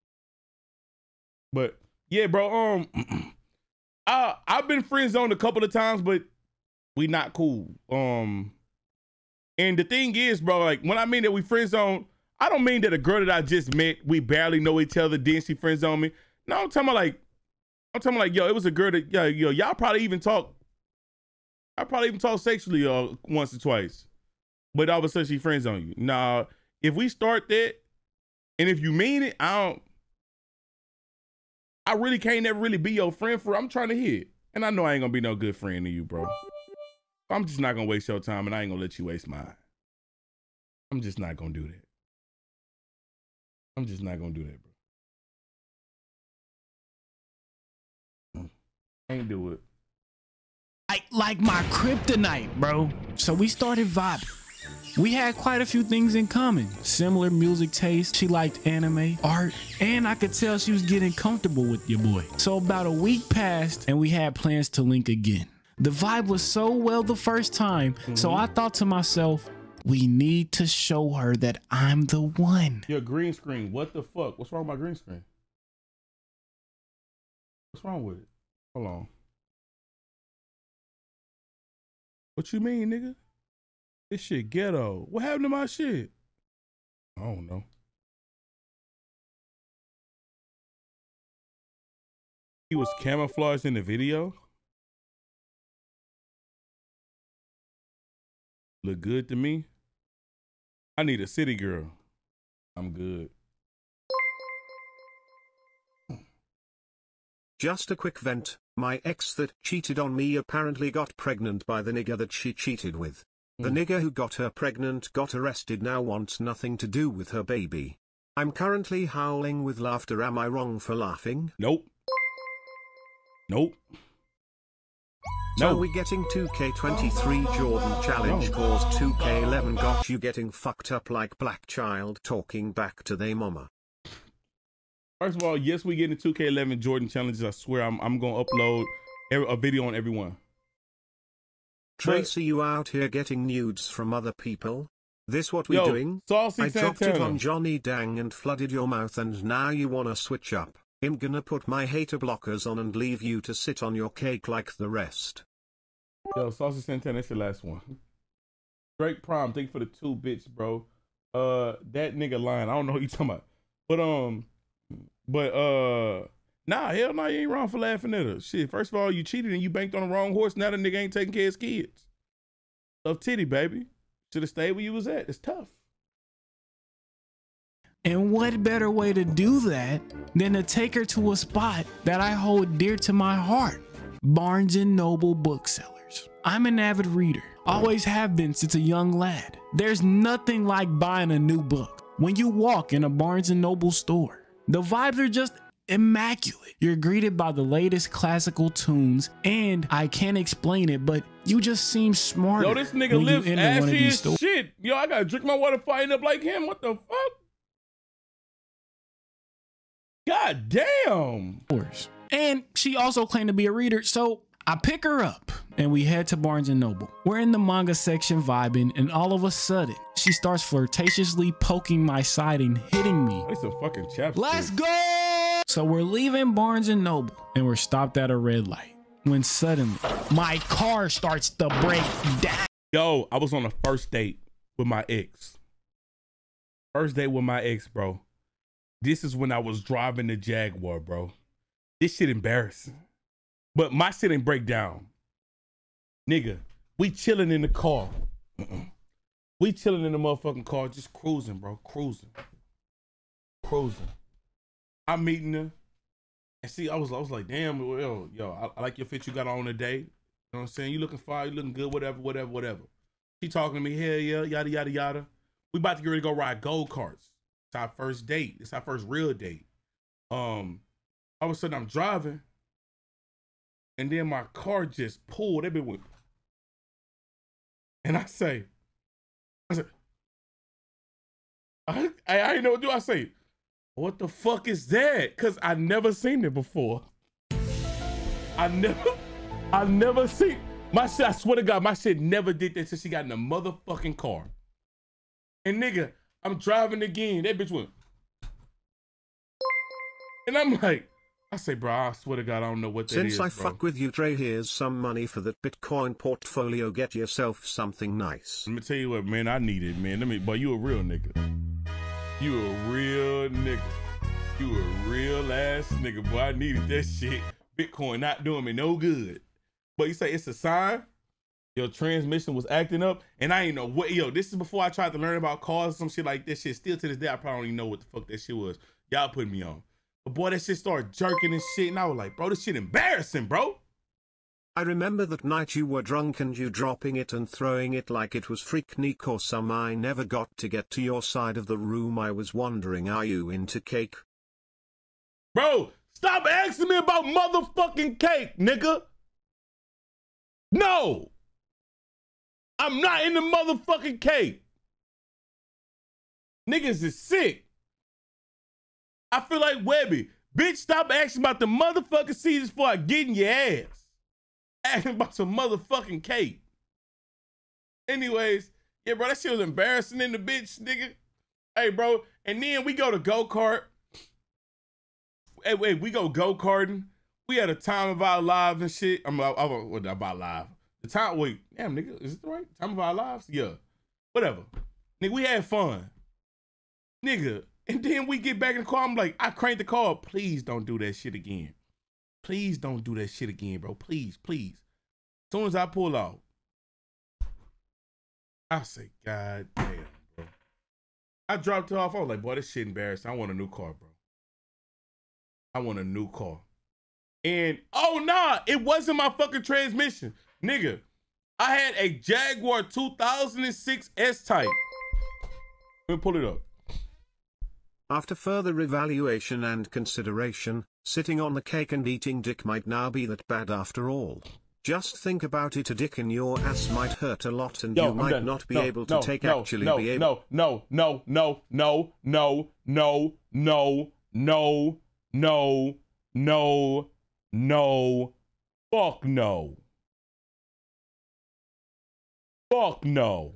But yeah, bro. Um, I I've been friend zoned a couple of times, but we not cool. Um, and the thing is, bro, like when I mean that we friend zone, I don't mean that a girl that I just met, we barely know each other, then she friend zone me. No, I'm talking about like, I'm talking about like, yo, it was a girl that, yo, yo y'all probably even talk. I probably even talk sexually uh once or twice. But all of a sudden she friends on you. Nah, if we start that, and if you mean it, I don't, I really can't never really be your friend for, I'm trying to hit. And I know I ain't gonna be no good friend to you, bro. I'm just not gonna waste your time and I ain't gonna let you waste mine. I'm just not gonna do that. I'm just not gonna do that, bro. Ain't do it. Like, like my kryptonite, bro. So we started vibing. We had quite a few things in common. Similar music taste. She liked anime, art, and I could tell she was getting comfortable with your boy. So about a week passed and we had plans to link again. The vibe was so well the first time, mm-hmm. so I thought to myself, we need to show her that I'm the one. Your green screen, what the fuck? What's wrong with my green screen? What's wrong with it? Hold on. What you mean, nigga? This shit ghetto. What happened to my shit? I don't know. He was camouflaged in the video. Look good to me. I need a city girl. I'm good. Just a quick vent. My ex that cheated on me apparently got pregnant by the nigga that she cheated with. The mm. nigga who got her pregnant got arrested, now wants nothing to do with her baby. I'm currently howling with laughter. Am I wrong for laughing? Nope. Nope. So No. we getting two K twenty-three Jordan challenge no. cause two K eleven got you getting fucked up like black child talking back to they mama. First of all, yes, we get into two K eleven Jordan challenges. I swear I'm I'm gonna upload every, a video on everyone. Tracy, you out here getting nudes from other people? This what we Yo, doing? Saucy I dropped it Santana. on Johnny Dang and flooded your mouth and now you wanna switch up. I'm gonna put my hater blockers on and leave you to sit on your cake like the rest. Yo, Saucy Santana, that's the last one. Drake Prime, thank you for the two bits, bro. Uh, that nigga lying. I don't know what you talking about. But um, but uh, nah, hell no, you ain't wrong for laughing at her. Shit, first of all, you cheated and you banked on the wrong horse. Now the nigga ain't taking care of his kids. Tough titty, baby. Should have stayed where you was at. It's tough. And what better way to do that than to take her to a spot that I hold dear to my heart, Barnes and Noble booksellers. I'm an avid reader, always have been since a young lad. There's nothing like buying a new book when you walk in a Barnes and Noble store. The vibes are just immaculate. You're greeted by the latest classical tunes, and I can't explain it, but you just seem smarter. Yo, this nigga when you lives enter one of ashy these as stores. shit. Yo, I gotta drink my water before I end up like him. What the fuck? God damn. And she also claimed to be a reader, so I pick her up and we head to Barnes and Noble. We're in the manga section vibing, and all of a sudden, she starts flirtatiously poking my side and hitting me. That's a fucking chapstick. Let's go! So we're leaving Barnes and Noble and we're stopped at a red light when suddenly my car starts to break down. Yo, I was on a first date with my ex. First date with my ex, bro. This is when I was driving the Jaguar, bro. This shit embarrassing. But my shit ain't break down. Nigga, we chilling in the car. Mm-mm. We chilling in the motherfucking car, just cruising, bro. Cruising. Cruising. I'm meeting her. And see, I was, I was like, damn, yo, yo, I, I like your fit you got on today. You know what I'm saying? You looking fine, you looking good, whatever, whatever, whatever. She talking to me, hell yeah, yada, yada, yada. We about to get ready to go ride go-karts. It's our first date. It's our first real date. Um, all of a sudden I'm driving, and then my car just pulled. That bit went. And I say, I said, I, I, I didn't know what to do. I say, what the fuck is that? Cause I never seen it before. I never, I never seen my shit. I swear to God, my shit never did that since she got in the motherfucking car. And nigga, I'm driving again. That bitch went. And I'm like, I say, bro, I swear to God, I don't know what that Since is, I bro. fuck with you, Trey, here's some money for that Bitcoin portfolio. Get yourself something nice. Let me tell you what, man, I need it, man. Let me, boy, you a real nigga. You a real nigga. You a real ass nigga, boy. I needed that shit. Bitcoin not doing me no good. But you say it's a sign? Your transmission was acting up, and I ain't know what, yo, this is before I tried to learn about cars or some shit like this shit. Still to this day, I probably don't even know what the fuck that shit was. Y'all put me on. But boy, that shit started jerking and shit, and I was like, bro, this shit embarrassing, bro. I remember that night you were drunk and you dropping it and throwing it like it was Freaknik or some. I never got to get to your side of the room. I was wondering, are you into cake? Bro, stop asking me about motherfucking cake, nigga. No. I'm not in the motherfucking cake. Niggas is sick. I feel like Webby. Bitch, stop asking about the motherfucking seasons before I get in your ass. Asking about some motherfucking cake. Anyways, yeah, bro, that shit was embarrassing in the bitch, nigga. Hey, bro, and then we go to go-kart. Hey, wait, we go go-karting. We had a time of our lives and shit. I'm I, I, what about live? The time, wait, damn, nigga, is it the right time of our lives? Yeah, whatever. Nigga, we had fun. Nigga, and then we get back in the car. I'm like, I cranked the car up. Please don't do that shit again. Please don't do that shit again, bro. Please, please. As soon as I pull out, I say, God damn, bro. I dropped her off. I was like, boy, this shit embarrassing. I want a new car, bro. I want a new car. And, oh, nah, it wasn't my fucking transmission. Nigga, I had a Jaguar two thousand six S-Type. Let me pull it up. After further evaluation and consideration, sitting on the cake and eating dick might now be that bad after all. Just think about it, a dick in your ass might hurt a lot and Yo, you I'm might done. not be no, able to no, take no, actually no, be able- No, no, no, no, no, no, no, no, no, no, no, no, fuck no. Fuck no.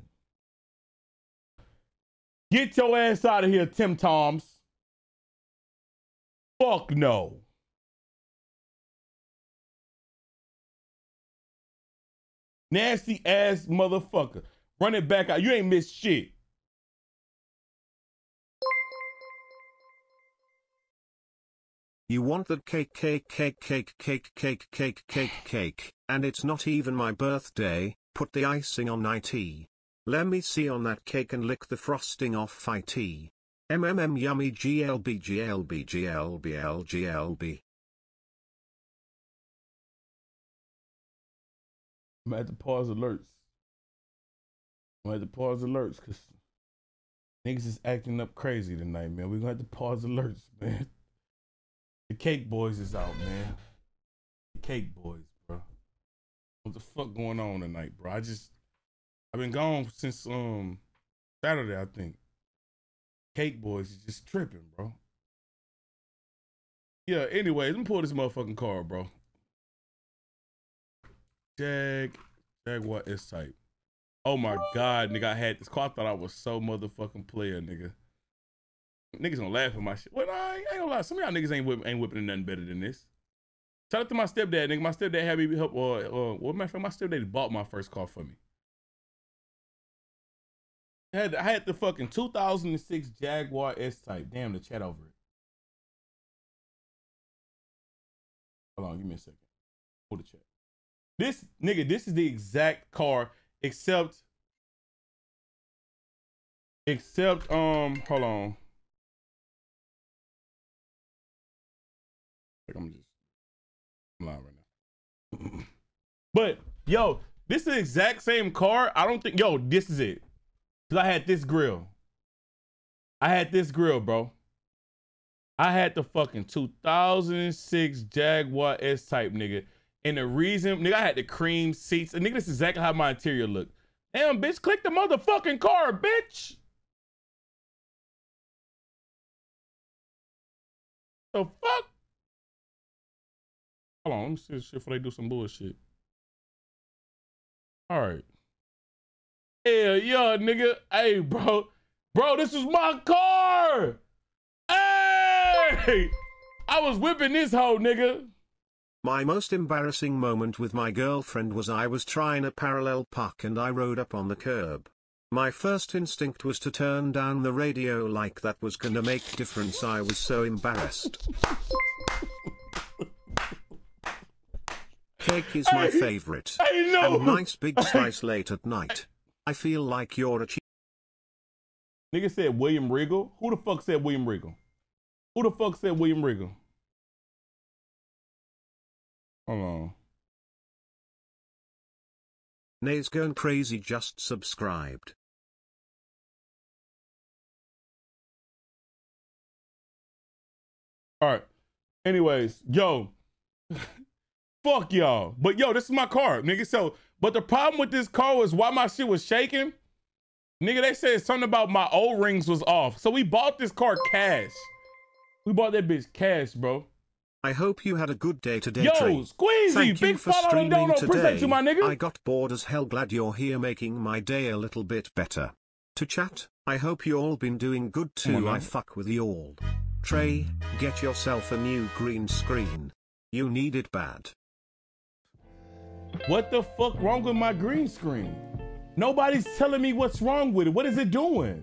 Get your ass out of here, Tim Toms. Fuck no. Nasty ass motherfucker. Run it back out. You ain't missed shit. You want that cake, cake, cake, cake, cake, cake, cake, cake, cake, and it's not even my birthday. Put the icing on it. Let me see on that cake and lick the frosting off it. Mmm yummy G L B G L B G L B L G L B. I'm gonna have to pause alerts. I'm gonna have to pause alerts because niggas is acting up crazy tonight, man. We're gonna have to pause alerts, man. Cake Boys is out, man. The Cake Boys, bro. What the fuck going on tonight, bro? I just, I've been gone since um Saturday, I think. Cake Boys is just tripping, bro. Yeah, anyway, let me pull this motherfucking card, bro. Jag, Jaguar S-Type. Oh my God, nigga, I had this car. I thought I was so motherfucking player, nigga. Niggas gonna laugh at my shit. Well, I ain't, I ain't gonna lie. Some of y'all niggas ain't, whip, ain't whipping nothing better than this. Shout out to my stepdad, nigga. My stepdad had me help, or, or well, my friend, my stepdad bought my first car for me. I had, I had the fucking two thousand six Jaguar S-Type. Damn, the chat over it. Hold on, give me a second. Pull the chat. This, nigga, this is the exact car, except, except, um, hold on. I'm just, I'm lying right now. But, yo, this is the exact same car. I don't think, yo, this is it. Because I had this grill. I had this grill, bro. I had the fucking two thousand six Jaguar S-Type, nigga. And the reason, nigga, I had the cream seats. And nigga, this is exactly how my interior looked. Damn, bitch, click the motherfucking car, bitch. The fuck? Hold on, let me see this shit before they do some bullshit. All right. Hell yeah, nigga. Hey, bro. Bro, this is my car. Hey! I was whipping this hoe, nigga. My most embarrassing moment with my girlfriend was I was trying a parallel park and I rode up on the curb. My first instinct was to turn down the radio like that was gonna make difference. I was so embarrassed. Cake is my Hey, favorite. I know. A nice big slice late at night. I feel like you're a cheap. Nigga said William Regal. Who the fuck said William Regal? Who the fuck said William Regal? Hold on. Nays Gone Crazy just subscribed. All right. Anyways, yo. Fuck y'all. But yo, this is my car, nigga. So, but the problem with this car was why my shit was shaking. Nigga, they said something about my O-rings was off. So we bought this car cash. We bought that bitch cash, bro. I hope you had a good day today, Yo, Trey. Squeezy, Thank big you for follow and streaming dono. today. Appreciate you, my nigga. I got bored as hell. Glad you're here making my day a little bit better. To chat, I hope you all been doing good Come on, too. man. I fuck with you all. Trey, get yourself a new green screen. You need it bad. What the fuck wrong with my green screen? Nobody's telling me what's wrong with it. What is it doing?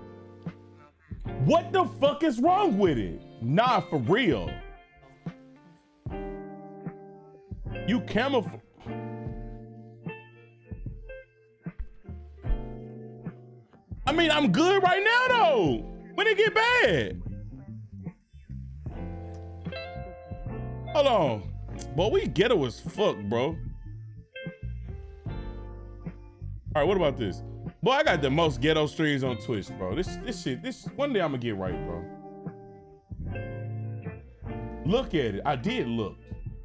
What the fuck is wrong with it? Nah, for real. You camouflage. I mean, I'm good right now though. When it get bad? Hold on. Boy, we ghetto as fuck, bro. All right, what about this? Boy, I got the most ghetto streams on Twitch, bro. This this shit, this one day I'm gonna get right, bro. Look at it. I did look.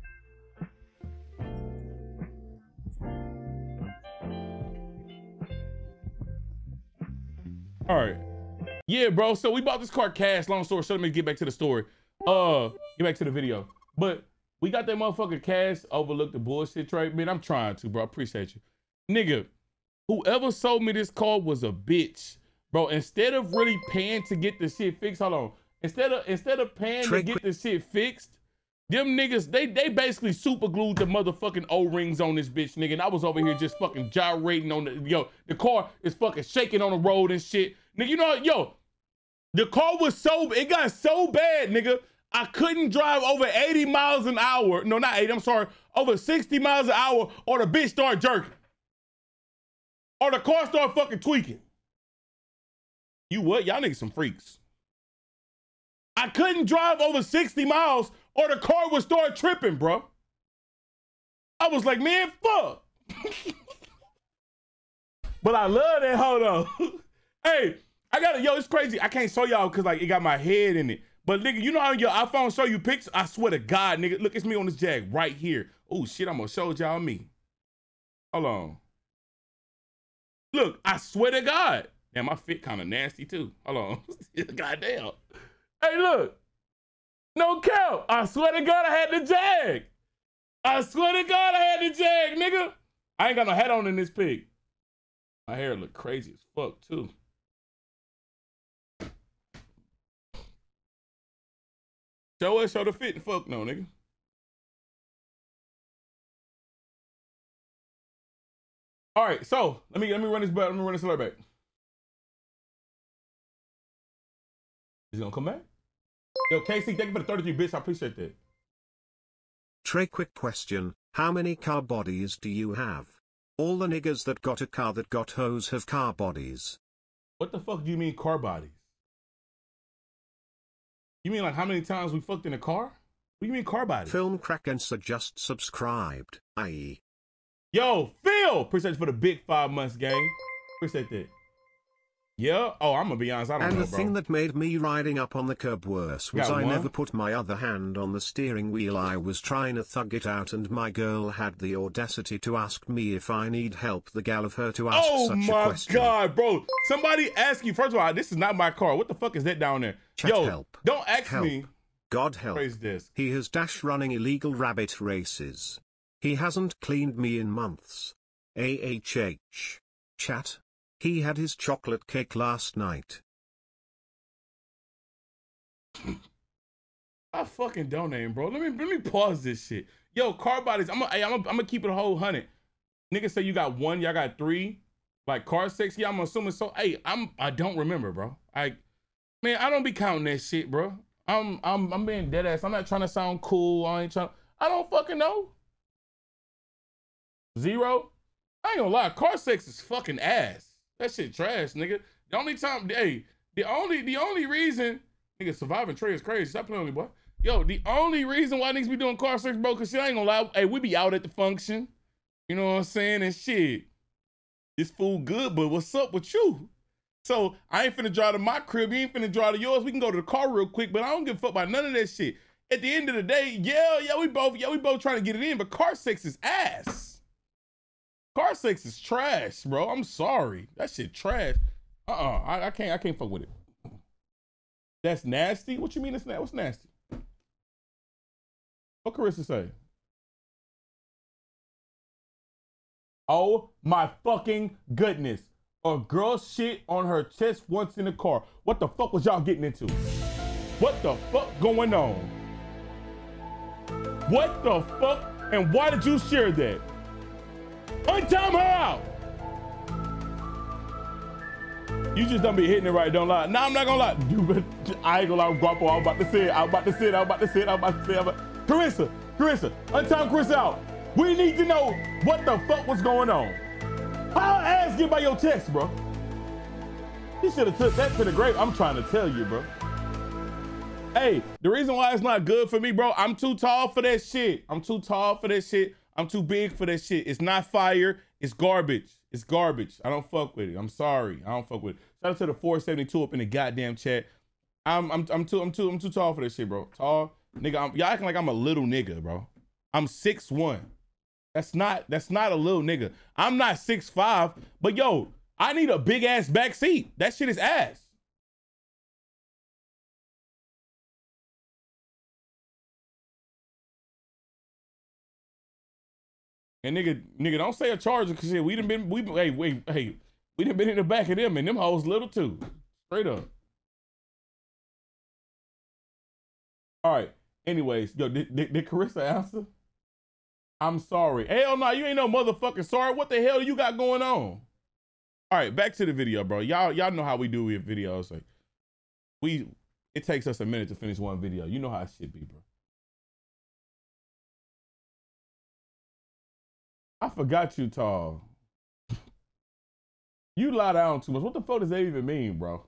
All right. Yeah, bro. So we bought this car cash. Long story short, let me get back to the story. Uh, get back to the video. But we got that motherfucker cash. Overlook the bullshit trade. Man, I'm trying to, bro. I appreciate you. Nigga, whoever sold me this car was a bitch. Bro, instead of really paying to get the shit fixed, hold on. Instead of instead of paying Trick. to get the shit fixed, them niggas, they they basically super glued the motherfucking O-rings on this bitch, nigga. And I was over here just fucking gyrating on the, yo, the car is fucking shaking on the road and shit. Nigga, you know what, yo, the car was so, it got so bad, nigga. I couldn't drive over eighty miles an hour. No, not eighty, I'm sorry. Over sixty miles an hour or the bitch started jerking. Or the car started fucking tweaking. You what? Y'all niggas some freaks. I couldn't drive over sixty miles or the car would start tripping, bro. I was like, man, fuck. But I love that, hold on. Hey, I got it, yo, it's crazy. I can't show y'all because like it got my head in it. But nigga, you know how your iPhone show you pics? I swear to God, nigga, look, it's me on this Jag right here. Oh shit, I'm gonna show y'all me. Hold on. Look, I swear to God. Damn, my fit kind of nasty too. Hold on. Goddamn. Hey, look. No cap. I swear to God, I had the Jag. I swear to God, I had the Jag, nigga. I ain't got no hat on in this pic. My hair look crazy as fuck too. Show us, show the fit and fuck no, nigga. All right, so let me let me run this back. Let me run this alert back. Is he gonna come back? Yo, K C, thank you for the thirty-three bits. I appreciate that. Trey, quick question. How many car bodies do you have? All the niggas that got a car that got hoes have car bodies. What the fuck do you mean car bodies? You mean like how many times we fucked in a car? What do you mean car bodies? Film Crackenser just subscribed, that is. Yo, Phil! Appreciate you for the big five months, gang. Appreciate that. Yeah? Oh, I'm gonna be honest, I don't and know, the bro. thing that made me riding up on the curb worse was Got I one? never put my other hand on the steering wheel. I was trying to thug it out and my girl had the audacity to ask me if I need help. The gal of her to ask Oh such a my question. God, bro. Somebody ask you, first of all, this is not my car. What the fuck is that down there? Chat Yo, help. don't ask Help. me. God help. Praise this. He has dash running illegal rabbit races. He hasn't cleaned me in months. A H H. Chat. He had his chocolate cake last night. I fucking donate, bro. Let me let me pause this shit. Yo, car bodies. I'm gonna I'm gonna I'm gonna keep it a whole hundred. Niggas say you got one, y'all got three. Like car sex, yeah, I'm assuming so. Hey, I'm I don't remember, bro. I man, I don't be counting that shit, bro. I'm I'm I'm being dead ass. I'm not trying to sound cool. I ain't trying. I don't fucking know. Zero. I ain't gonna lie. Car sex is fucking ass. That shit trash, nigga. The only time, hey, the only the only reason, nigga, surviving Trey is crazy. Stop playing with me, boy. Yo, the only reason why niggas be doing car sex, bro, cause shit, I ain't gonna lie. Hey, we be out at the function. You know what I'm saying? And shit, this food good, but what's up with you? So I ain't finna drive to my crib. You ain't finna drive to yours. We can go to the car real quick, but I don't give a fuck about none of that shit. At the end of the day, yeah, yeah, we both, yeah, we both trying to get it in, but car sex is ass. Car sex is trash, bro. I'm sorry. That shit trash. Uh-uh. I, I can't I can't fuck with it. That's nasty? What you mean it's nasty? What's nasty? What Carissa say? Oh my fucking goodness. A girl shit on her chest once in the car. What the fuck was y'all getting into? What the fuck going on? What the fuck? And why did you share that? Untime her out! You just don't be hitting it right, don't lie. Nah, I'm not gonna lie. Dude, I ain't gonna lie, Guapo. I'm about to say it. I'm about to say it. I'm about to say it. I'm about to say it. I'm about... Carissa, Carissa, untime Carissa out. We need to know what the fuck was going on. How ass get by your chest, bro? You should have took that to the grave. I'm trying to tell you, bro. Hey, the reason why it's not good for me, bro, I'm too tall for that shit. I'm too tall for that shit. I'm too big for that shit. It's not fire. It's garbage. It's garbage. I don't fuck with it. I'm sorry. I don't fuck with it. Shout out to the four seventy-two up in the goddamn chat. I'm I'm I'm too I'm too I'm too tall for this shit, bro. Tall nigga. I'm, y'all acting like I'm a little nigga, bro. I'm six one. That's not that's not a little nigga. I'm not six five, but yo, I need a big ass back seat. That shit is ass. And nigga, nigga, don't say a Charger because shit, we done been, we hey, wait, hey, we done been in the back of them and them hoes little too. Straight up. All right. Anyways, yo, did, did, did Carissa answer? I'm sorry. Hell no, you ain't no motherfucking sorry. What the hell you got going on? All right, back to the video, bro. Y'all, y'all know how we do with videos. Like, we, it takes us a minute to finish one video. You know how it should be, bro. I forgot you tall. You lie down too much. What the fuck does that even mean, bro?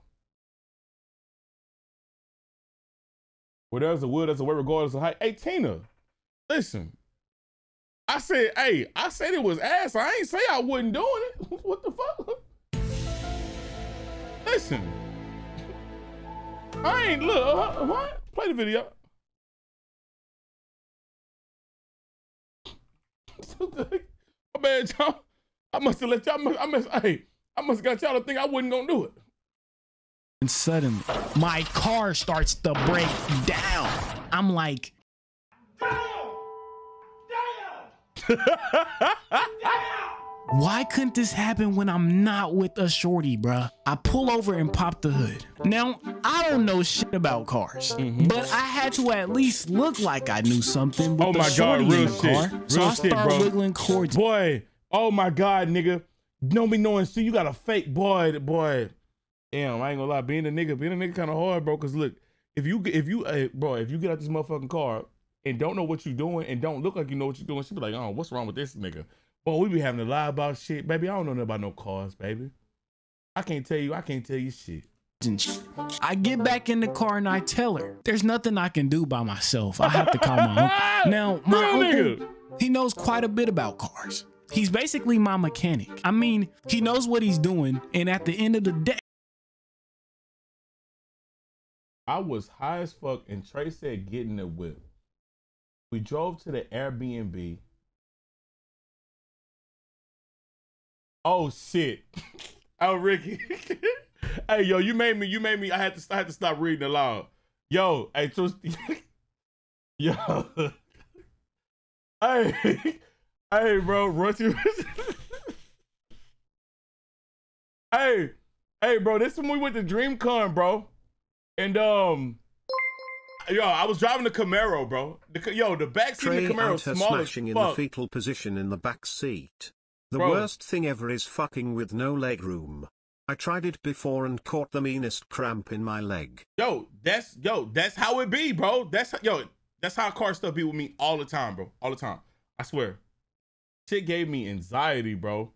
Where there's a will, there's a way regardless of height. Hey, Tina, listen. I said, hey, I said it was ass. I ain't say I wasn't doing it. What the fuck? Listen. I ain't, look, uh, what? Play the video. My bad, y'all. I must have let y'all. I must. Hey, I must have got y'all to think I wasn't gonna do it. And suddenly, my car starts to break down. I'm like, why couldn't this happen when I'm not with a shorty, bruh? I pull over and pop the hood. Now, I don't know shit about cars, mm-hmm. but I had to at least look like I knew something with oh the my shorty God, real in the shit. car. Real so I shit, start bro. wiggling cords. Boy, oh my God, nigga. Don't be knowing, see, you got a fake boy, boy. Damn, I ain't gonna lie, being a nigga, being a nigga kind of hard, bro. Cause look, if you, if you, uh, bro, if you get out this motherfucking car and don't know what you're doing and don't look like you know what you're doing, she be like, oh, what's wrong with this nigga? Boy, we be having to lie about shit, baby. I don't know nothing about no cars, baby. I can't tell you, I can't tell you shit. I get back in the car and I tell her, there's nothing I can do by myself. I have to call my uncle. Now, my Real uncle, nigga. he knows quite a bit about cars. He's basically my mechanic. I mean, he knows what he's doing, and at the end of the day, I was high as fuck, and Trey said, get in the whip. We drove to the Airbnb. Oh shit! Oh Ricky, hey yo, you made me. You made me. I had to. I had to stop reading aloud. Yo, hey, trust. Yo, hey, hey, bro, Rusty. Hey, hey, bro, this is when we went to DreamCon, bro. And um, yo, I was driving the Camaro, bro. The, yo, the back seat of the Camaro is small as smashing in fuck. the fetal position in the back seat. The Bro. worst thing ever is fucking with no leg room. I tried it before and caught the meanest cramp in my leg. Yo, that's yo, that's how it be, bro. That's yo, that's how car stuff be with me all the time, bro. All the time. I swear. Shit gave me anxiety, bro.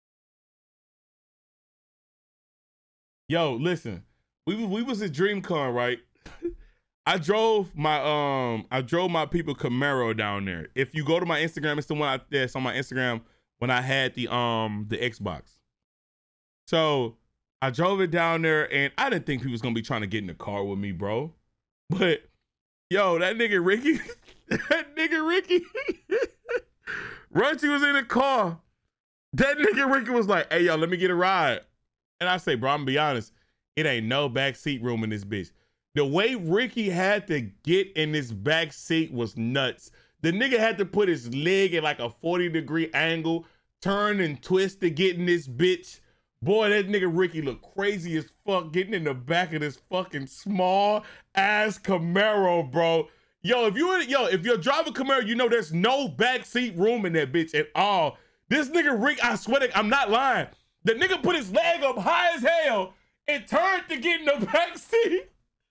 Yo, listen. We we was at DreamCon, right? I drove my um I drove my people Camaro down there. If you go to my Instagram, it's the one out there. It's on my Instagram when I had the um the Xbox. So I drove it down there and I didn't think people was gonna be trying to get in the car with me, bro. But yo, that nigga Ricky, that nigga Ricky, Runchy was in the car. That nigga Ricky was like, hey yo, let me get a ride. And I say, bro, I'm gonna be honest. It ain't no back seat room in this bitch. The way Ricky had to get in this back seat was nuts. The nigga had to put his leg at like a forty degree angle, turn and twist to get in this bitch. Boy, that nigga Ricky looked crazy as fuck getting in the back of this fucking small ass Camaro, bro. Yo, if you yo, if you're driving Camaro, you know there's no back seat room in that bitch at all. This nigga Rick, I swear to, I'm not lying. The nigga put his leg up high as hell and turned to get in the back seat.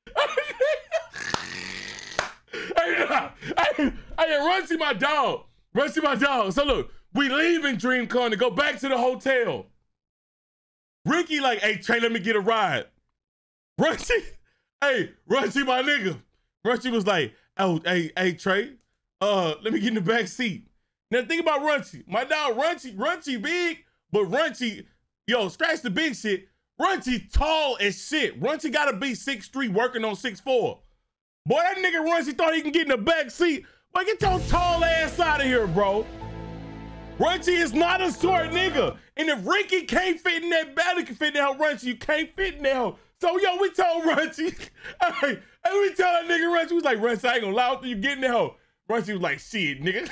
Hey, nah, hey, hey, Runchy my dog. Runchy my dog. So look, we leaving DreamCon to go back to the hotel. Ricky like, hey, Trey, let me get a ride. Runchy, hey, Runchy my nigga. Runchy was like, oh, hey, hey, Trey, uh, let me get in the back seat. Now think about Runchy. My dog Runchy, Runchy big, but Runchy, yo, scratch the big shit. Runchy tall as shit. Runchy gotta be six three working on six four. Boy, that nigga Runchy thought he can get in the back seat. Boy, get your tall ass out of here, bro. Runchy is not a short nigga. And if Ricky can't fit in that belly, can fit in that Runchy, you can't fit in that. So, yo, we told Runchy, hey, hey, we told that nigga Runchy, we was like, Runchy, I ain't gonna lie with you, get in that hoe. Runchy was like, shit, nigga.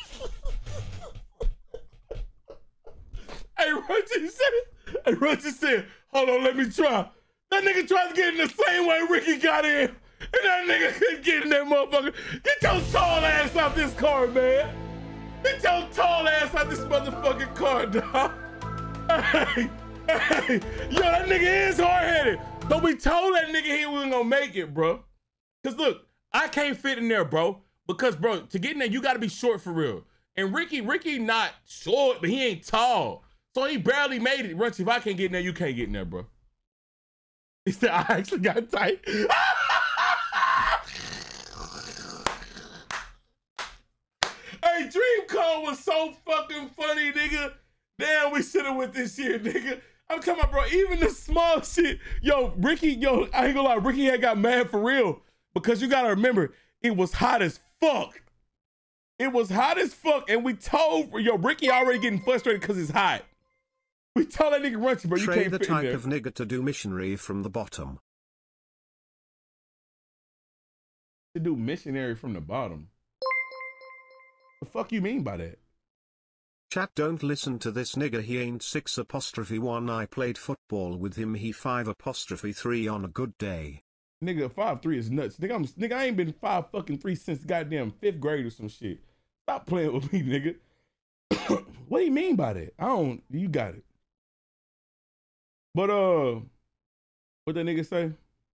Hey, Runchy said, hey, Runchy said, hold on, let me try. That nigga tried to get in the same way Ricky got in. And that nigga couldn't get in that motherfucker. Get your tall ass out this car, man. Get your tall ass out this motherfucking car, dog. Hey, hey, yo, that nigga is hard-headed. But we told that nigga he wasn't gonna make it, bro. Cause look, I can't fit in there, bro. Because, bro, to get in there, you gotta be short for real. And Ricky, Ricky not short, but he ain't tall. So he barely made it. Runchy, if I can't get in there, you can't get in there, bro. He said, I actually got tight. Hey, DreamCon was so fucking funny, nigga. Damn, we should have went this year, nigga. I'm talking about, bro, even the small shit. Yo, Ricky, yo, I ain't gonna lie, Ricky had got mad for real. because you gotta remember, it was hot as fuck. It was hot as fuck, and we told, yo, Ricky already getting frustrated because it's hot. We told that nigga Runchy, bro, you Trey can't the fit in type there. of nigga to do missionary from the bottom. To do missionary from the bottom. The fuck you mean by that? Chat, don't listen to this nigga, he ain't six apostrophe one. I played football with him, he five apostrophe three on a good day. Nigga, five three is nuts. Nigga, I'm, nigga, I ain't been five fucking three since goddamn fifth grade or some shit. Stop playing with me, nigga. What do you mean by that? I don't, you got it. But, uh, what that nigga say?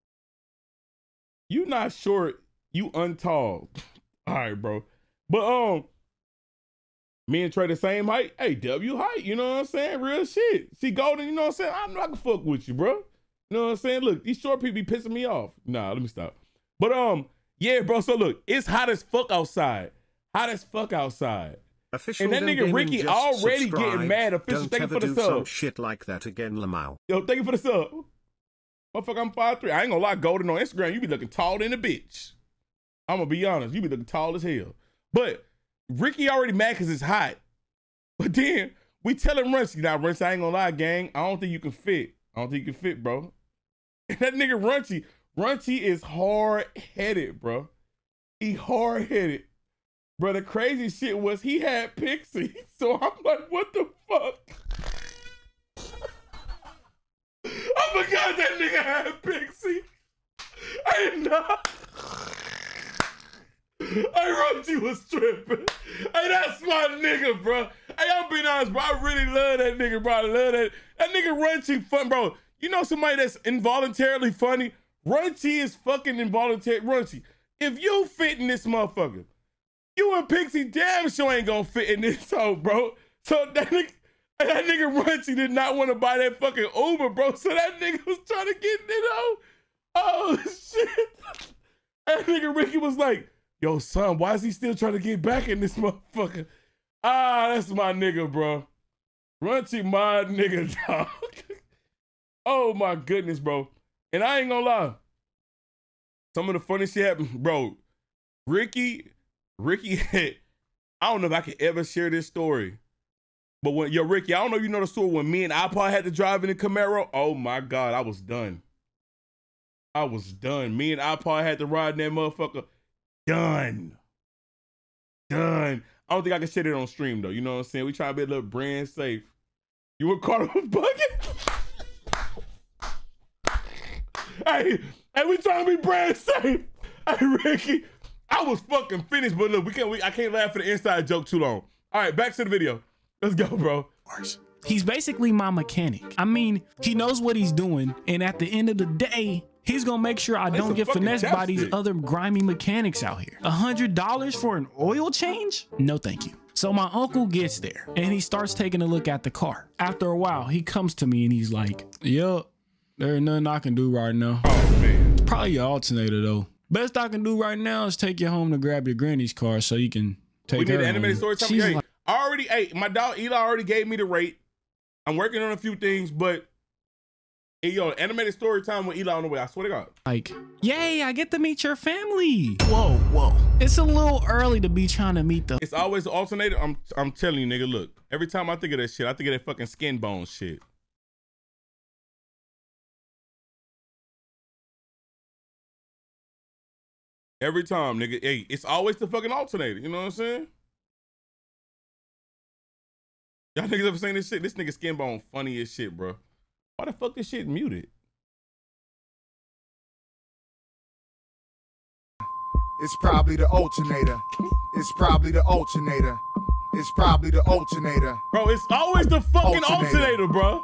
You not short, you untall. All right, bro. But, um, me and Trey the same height. Hey, W height, you know what I'm saying? Real shit. See, Golden, you know what I'm saying? I know I can fuck with you, bro. You know what I'm saying? Look, these short people be pissing me off. Nah, let me stop. But, um, yeah, bro, so look, it's hot as fuck outside. Hot as fuck outside. Official and that nigga Ricky already getting mad. Official, Don't thank you ever for the do sub. some shit like that again, Lamau. Yo, thank you for the sub. Motherfucker, I'm five three. I ain't gonna lie, Golden, on Instagram, you be looking tall than a bitch. I'm gonna be honest, you be looking tall as hell. But Ricky already mad because it's hot. But then we tell him Runchy, now Runchy, I ain't gonna lie, gang, I don't think you can fit. I don't think you can fit, bro. And that nigga Runchy, Runchy is hard-headed, bro. He hard-headed. Bro, the crazy shit was he had Pixie. So I'm like, what the fuck? I forgot that nigga had Pixie. I didn't know. I wrote you was tripping. Hey, that's my nigga, bro. Hey, I'm being honest, bro. I really love that nigga, bro. I love that. That nigga Runchy fun, bro. You know somebody that's involuntarily funny? Runchy is fucking involuntary. Runchy, if you fit in this motherfucker, you and Pixie damn sure ain't gonna fit in this hole, bro. So that nigga, that nigga Runchy did not want to buy that fucking Uber, bro. So that nigga was trying to get in it hole. Oh, shit. That nigga Ricky was like, yo, son, why is he still trying to get back in this motherfucker? Ah, that's my nigga, bro. Runchy, my nigga, dog. Oh, my goodness, bro. And I ain't gonna lie. Some of the funny shit happened, bro. Ricky, Ricky had, I don't know if I could ever share this story. But when, yo, Ricky, I don't know if you know the story when me and iPod had to drive in the Camaro. Oh, my God, I was done. I was done. Me and iPod had to ride in that motherfucker. Done. Done. I don't think I can share it on stream, though. You know what I'm saying? We try to be a little brand safe. You were caught up with bucket? Hey, hey, we trying to be brand safe. Hey, Ricky, I was fucking finished, but look, we can't, we, I can't laugh at the inside joke too long. All right, back to the video. Let's go, bro. He's basically my mechanic. I mean, he knows what he's doing, and at the end of the day, he's gonna make sure I Hey, don't some get fucking finessed by these chapstick. other grimy mechanics out here. A hundred dollars for an oil change? No, thank you. So my uncle gets there, and he starts taking a look at the car. After a while, he comes to me, and he's like, yup, there ain't nothing I can do right now. Oh, man. Probably your alternator, though. Best I can do right now is take you home to grab your granny's car so you can take We her need an animated home. story time. She's Hey, like, I already, hey, my dog Eli already gave me the rate. I'm working on a few things, but hey, yo, animated story time with Eli on the way. I swear to God. like, yay, I get to meet your family. Whoa, whoa. It's a little early to be trying to meet the It's always the alternator. I'm, I'm telling you, nigga. Look, every time I think of that shit, I think of that fucking skin bone shit. Every time, nigga. Hey, it's always the fucking alternator. You know what I'm saying? Y'all niggas ever seen this shit? This nigga skin bone funny as shit, bro. Why the fuck this shit muted? It's probably the alternator. It's probably the alternator. It's probably the alternator. Bro, it's always the fucking alternator, Alternator. bro.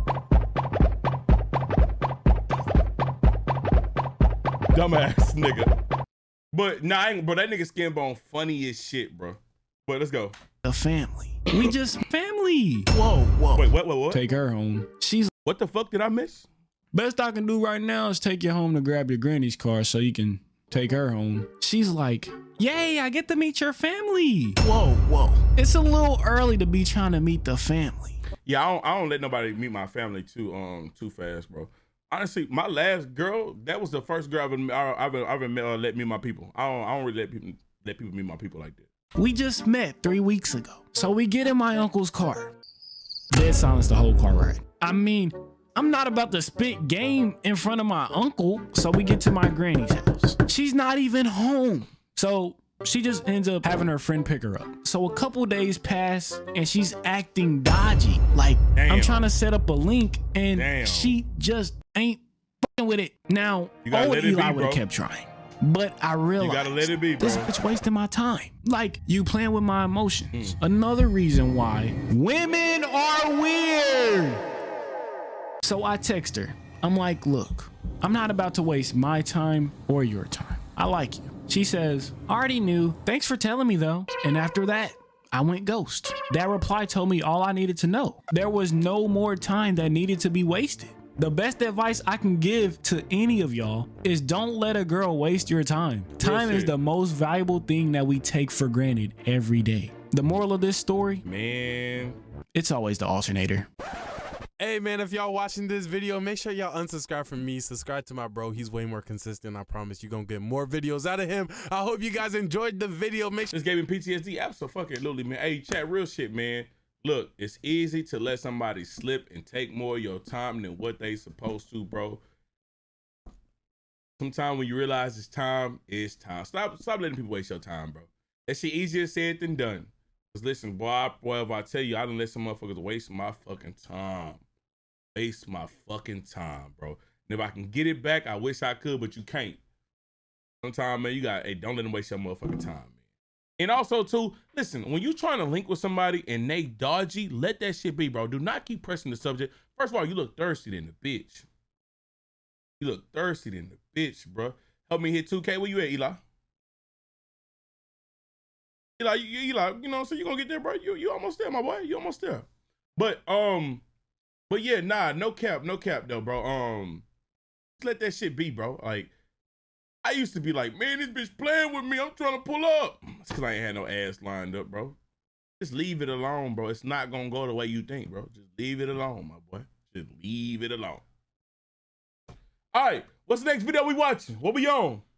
Dumbass nigga. But nah, I ain't, bro, that nigga skin bone funny as shit, bro. But let's go. the family. We just family. Whoa, whoa. Wait, what, what, what? Take her home. She's What the fuck did I miss? best I can do right now is take you home to grab your granny's car so you can take her home. She's like, yay, I get to meet your family. Whoa, whoa. It's a little early to be trying to meet the family. Yeah, I don't, I don't let nobody meet my family too um too fast, bro. Honestly, my last girl, that was the first girl I've ever, I've ever, I've ever met, uh, let meet my people. I don't, I don't really let people let people meet my people like that. We just met three weeks ago. So we get in my uncle's car. Dead silence the whole car ride. I mean, I'm not about to spit game in front of my uncle. So we get to my granny's house. She's not even home. So she just ends up having her friend pick her up. So a couple days pass and she's acting dodgy. Like, Damn. I'm trying to set up a link and Damn. she just ain't fucking with it. Now, old Eli would have kept trying. But I realized you gotta let it be, bro. This bitch wasting my time. Like, you playing with my emotions. Mm. Another reason why women are weird. So I text her. I'm like, look, I'm not about to waste my time or your time. I like you. She says, I already knew. Thanks for telling me though. And after that, I went ghost. That reply told me all I needed to know. There was no more time that needed to be wasted. The best advice I can give to any of y'all is don't let a girl waste your time. Time is the most valuable thing that we take for granted every day. The moral of this story, man, it's always the alternator. Hey man, if y'all watching this video, make sure y'all unsubscribe from me. Subscribe to my bro. He's way more consistent. I promise you're gonna get more videos out of him. I hope you guys enjoyed the video. Make sure this gave me P T S D. Absolutely, man. Hey, chat, real shit, man. Look, it's easy to let somebody slip and take more of your time than what they supposed to, bro. Sometimes when you realize it's time, it's time. Stop, stop letting people waste your time, bro. That shit easier said than done. Cause listen, boy, boy, if I tell you, I done let some motherfuckers waste my fucking time. Waste my fucking time, bro. And if I can get it back, I wish I could, but you can't. Sometimes, man, you got, hey, don't let them waste your motherfucking time, man. And also, too, listen, when you trying to link with somebody and they dodgy, let that shit be, bro. Do not keep pressing the subject. First of all, you look thirsty than the bitch. You look thirsty than the bitch, bro. Help me hit two K. Where you at, Eli? Eli, you, Eli, you know, so you gonna get there, bro. You you almost there, my boy. You almost there. But um, but yeah, nah, no cap, no cap though, bro. Um, just let that shit be, bro. Like, I used to be like, man, this bitch playing with me. I'm trying to pull up. It's because I ain't had no ass lined up, bro. Just leave it alone, bro. It's not going to go the way you think, bro. Just leave it alone, my boy. Just leave it alone. All right. What's the next video we watching? What we on?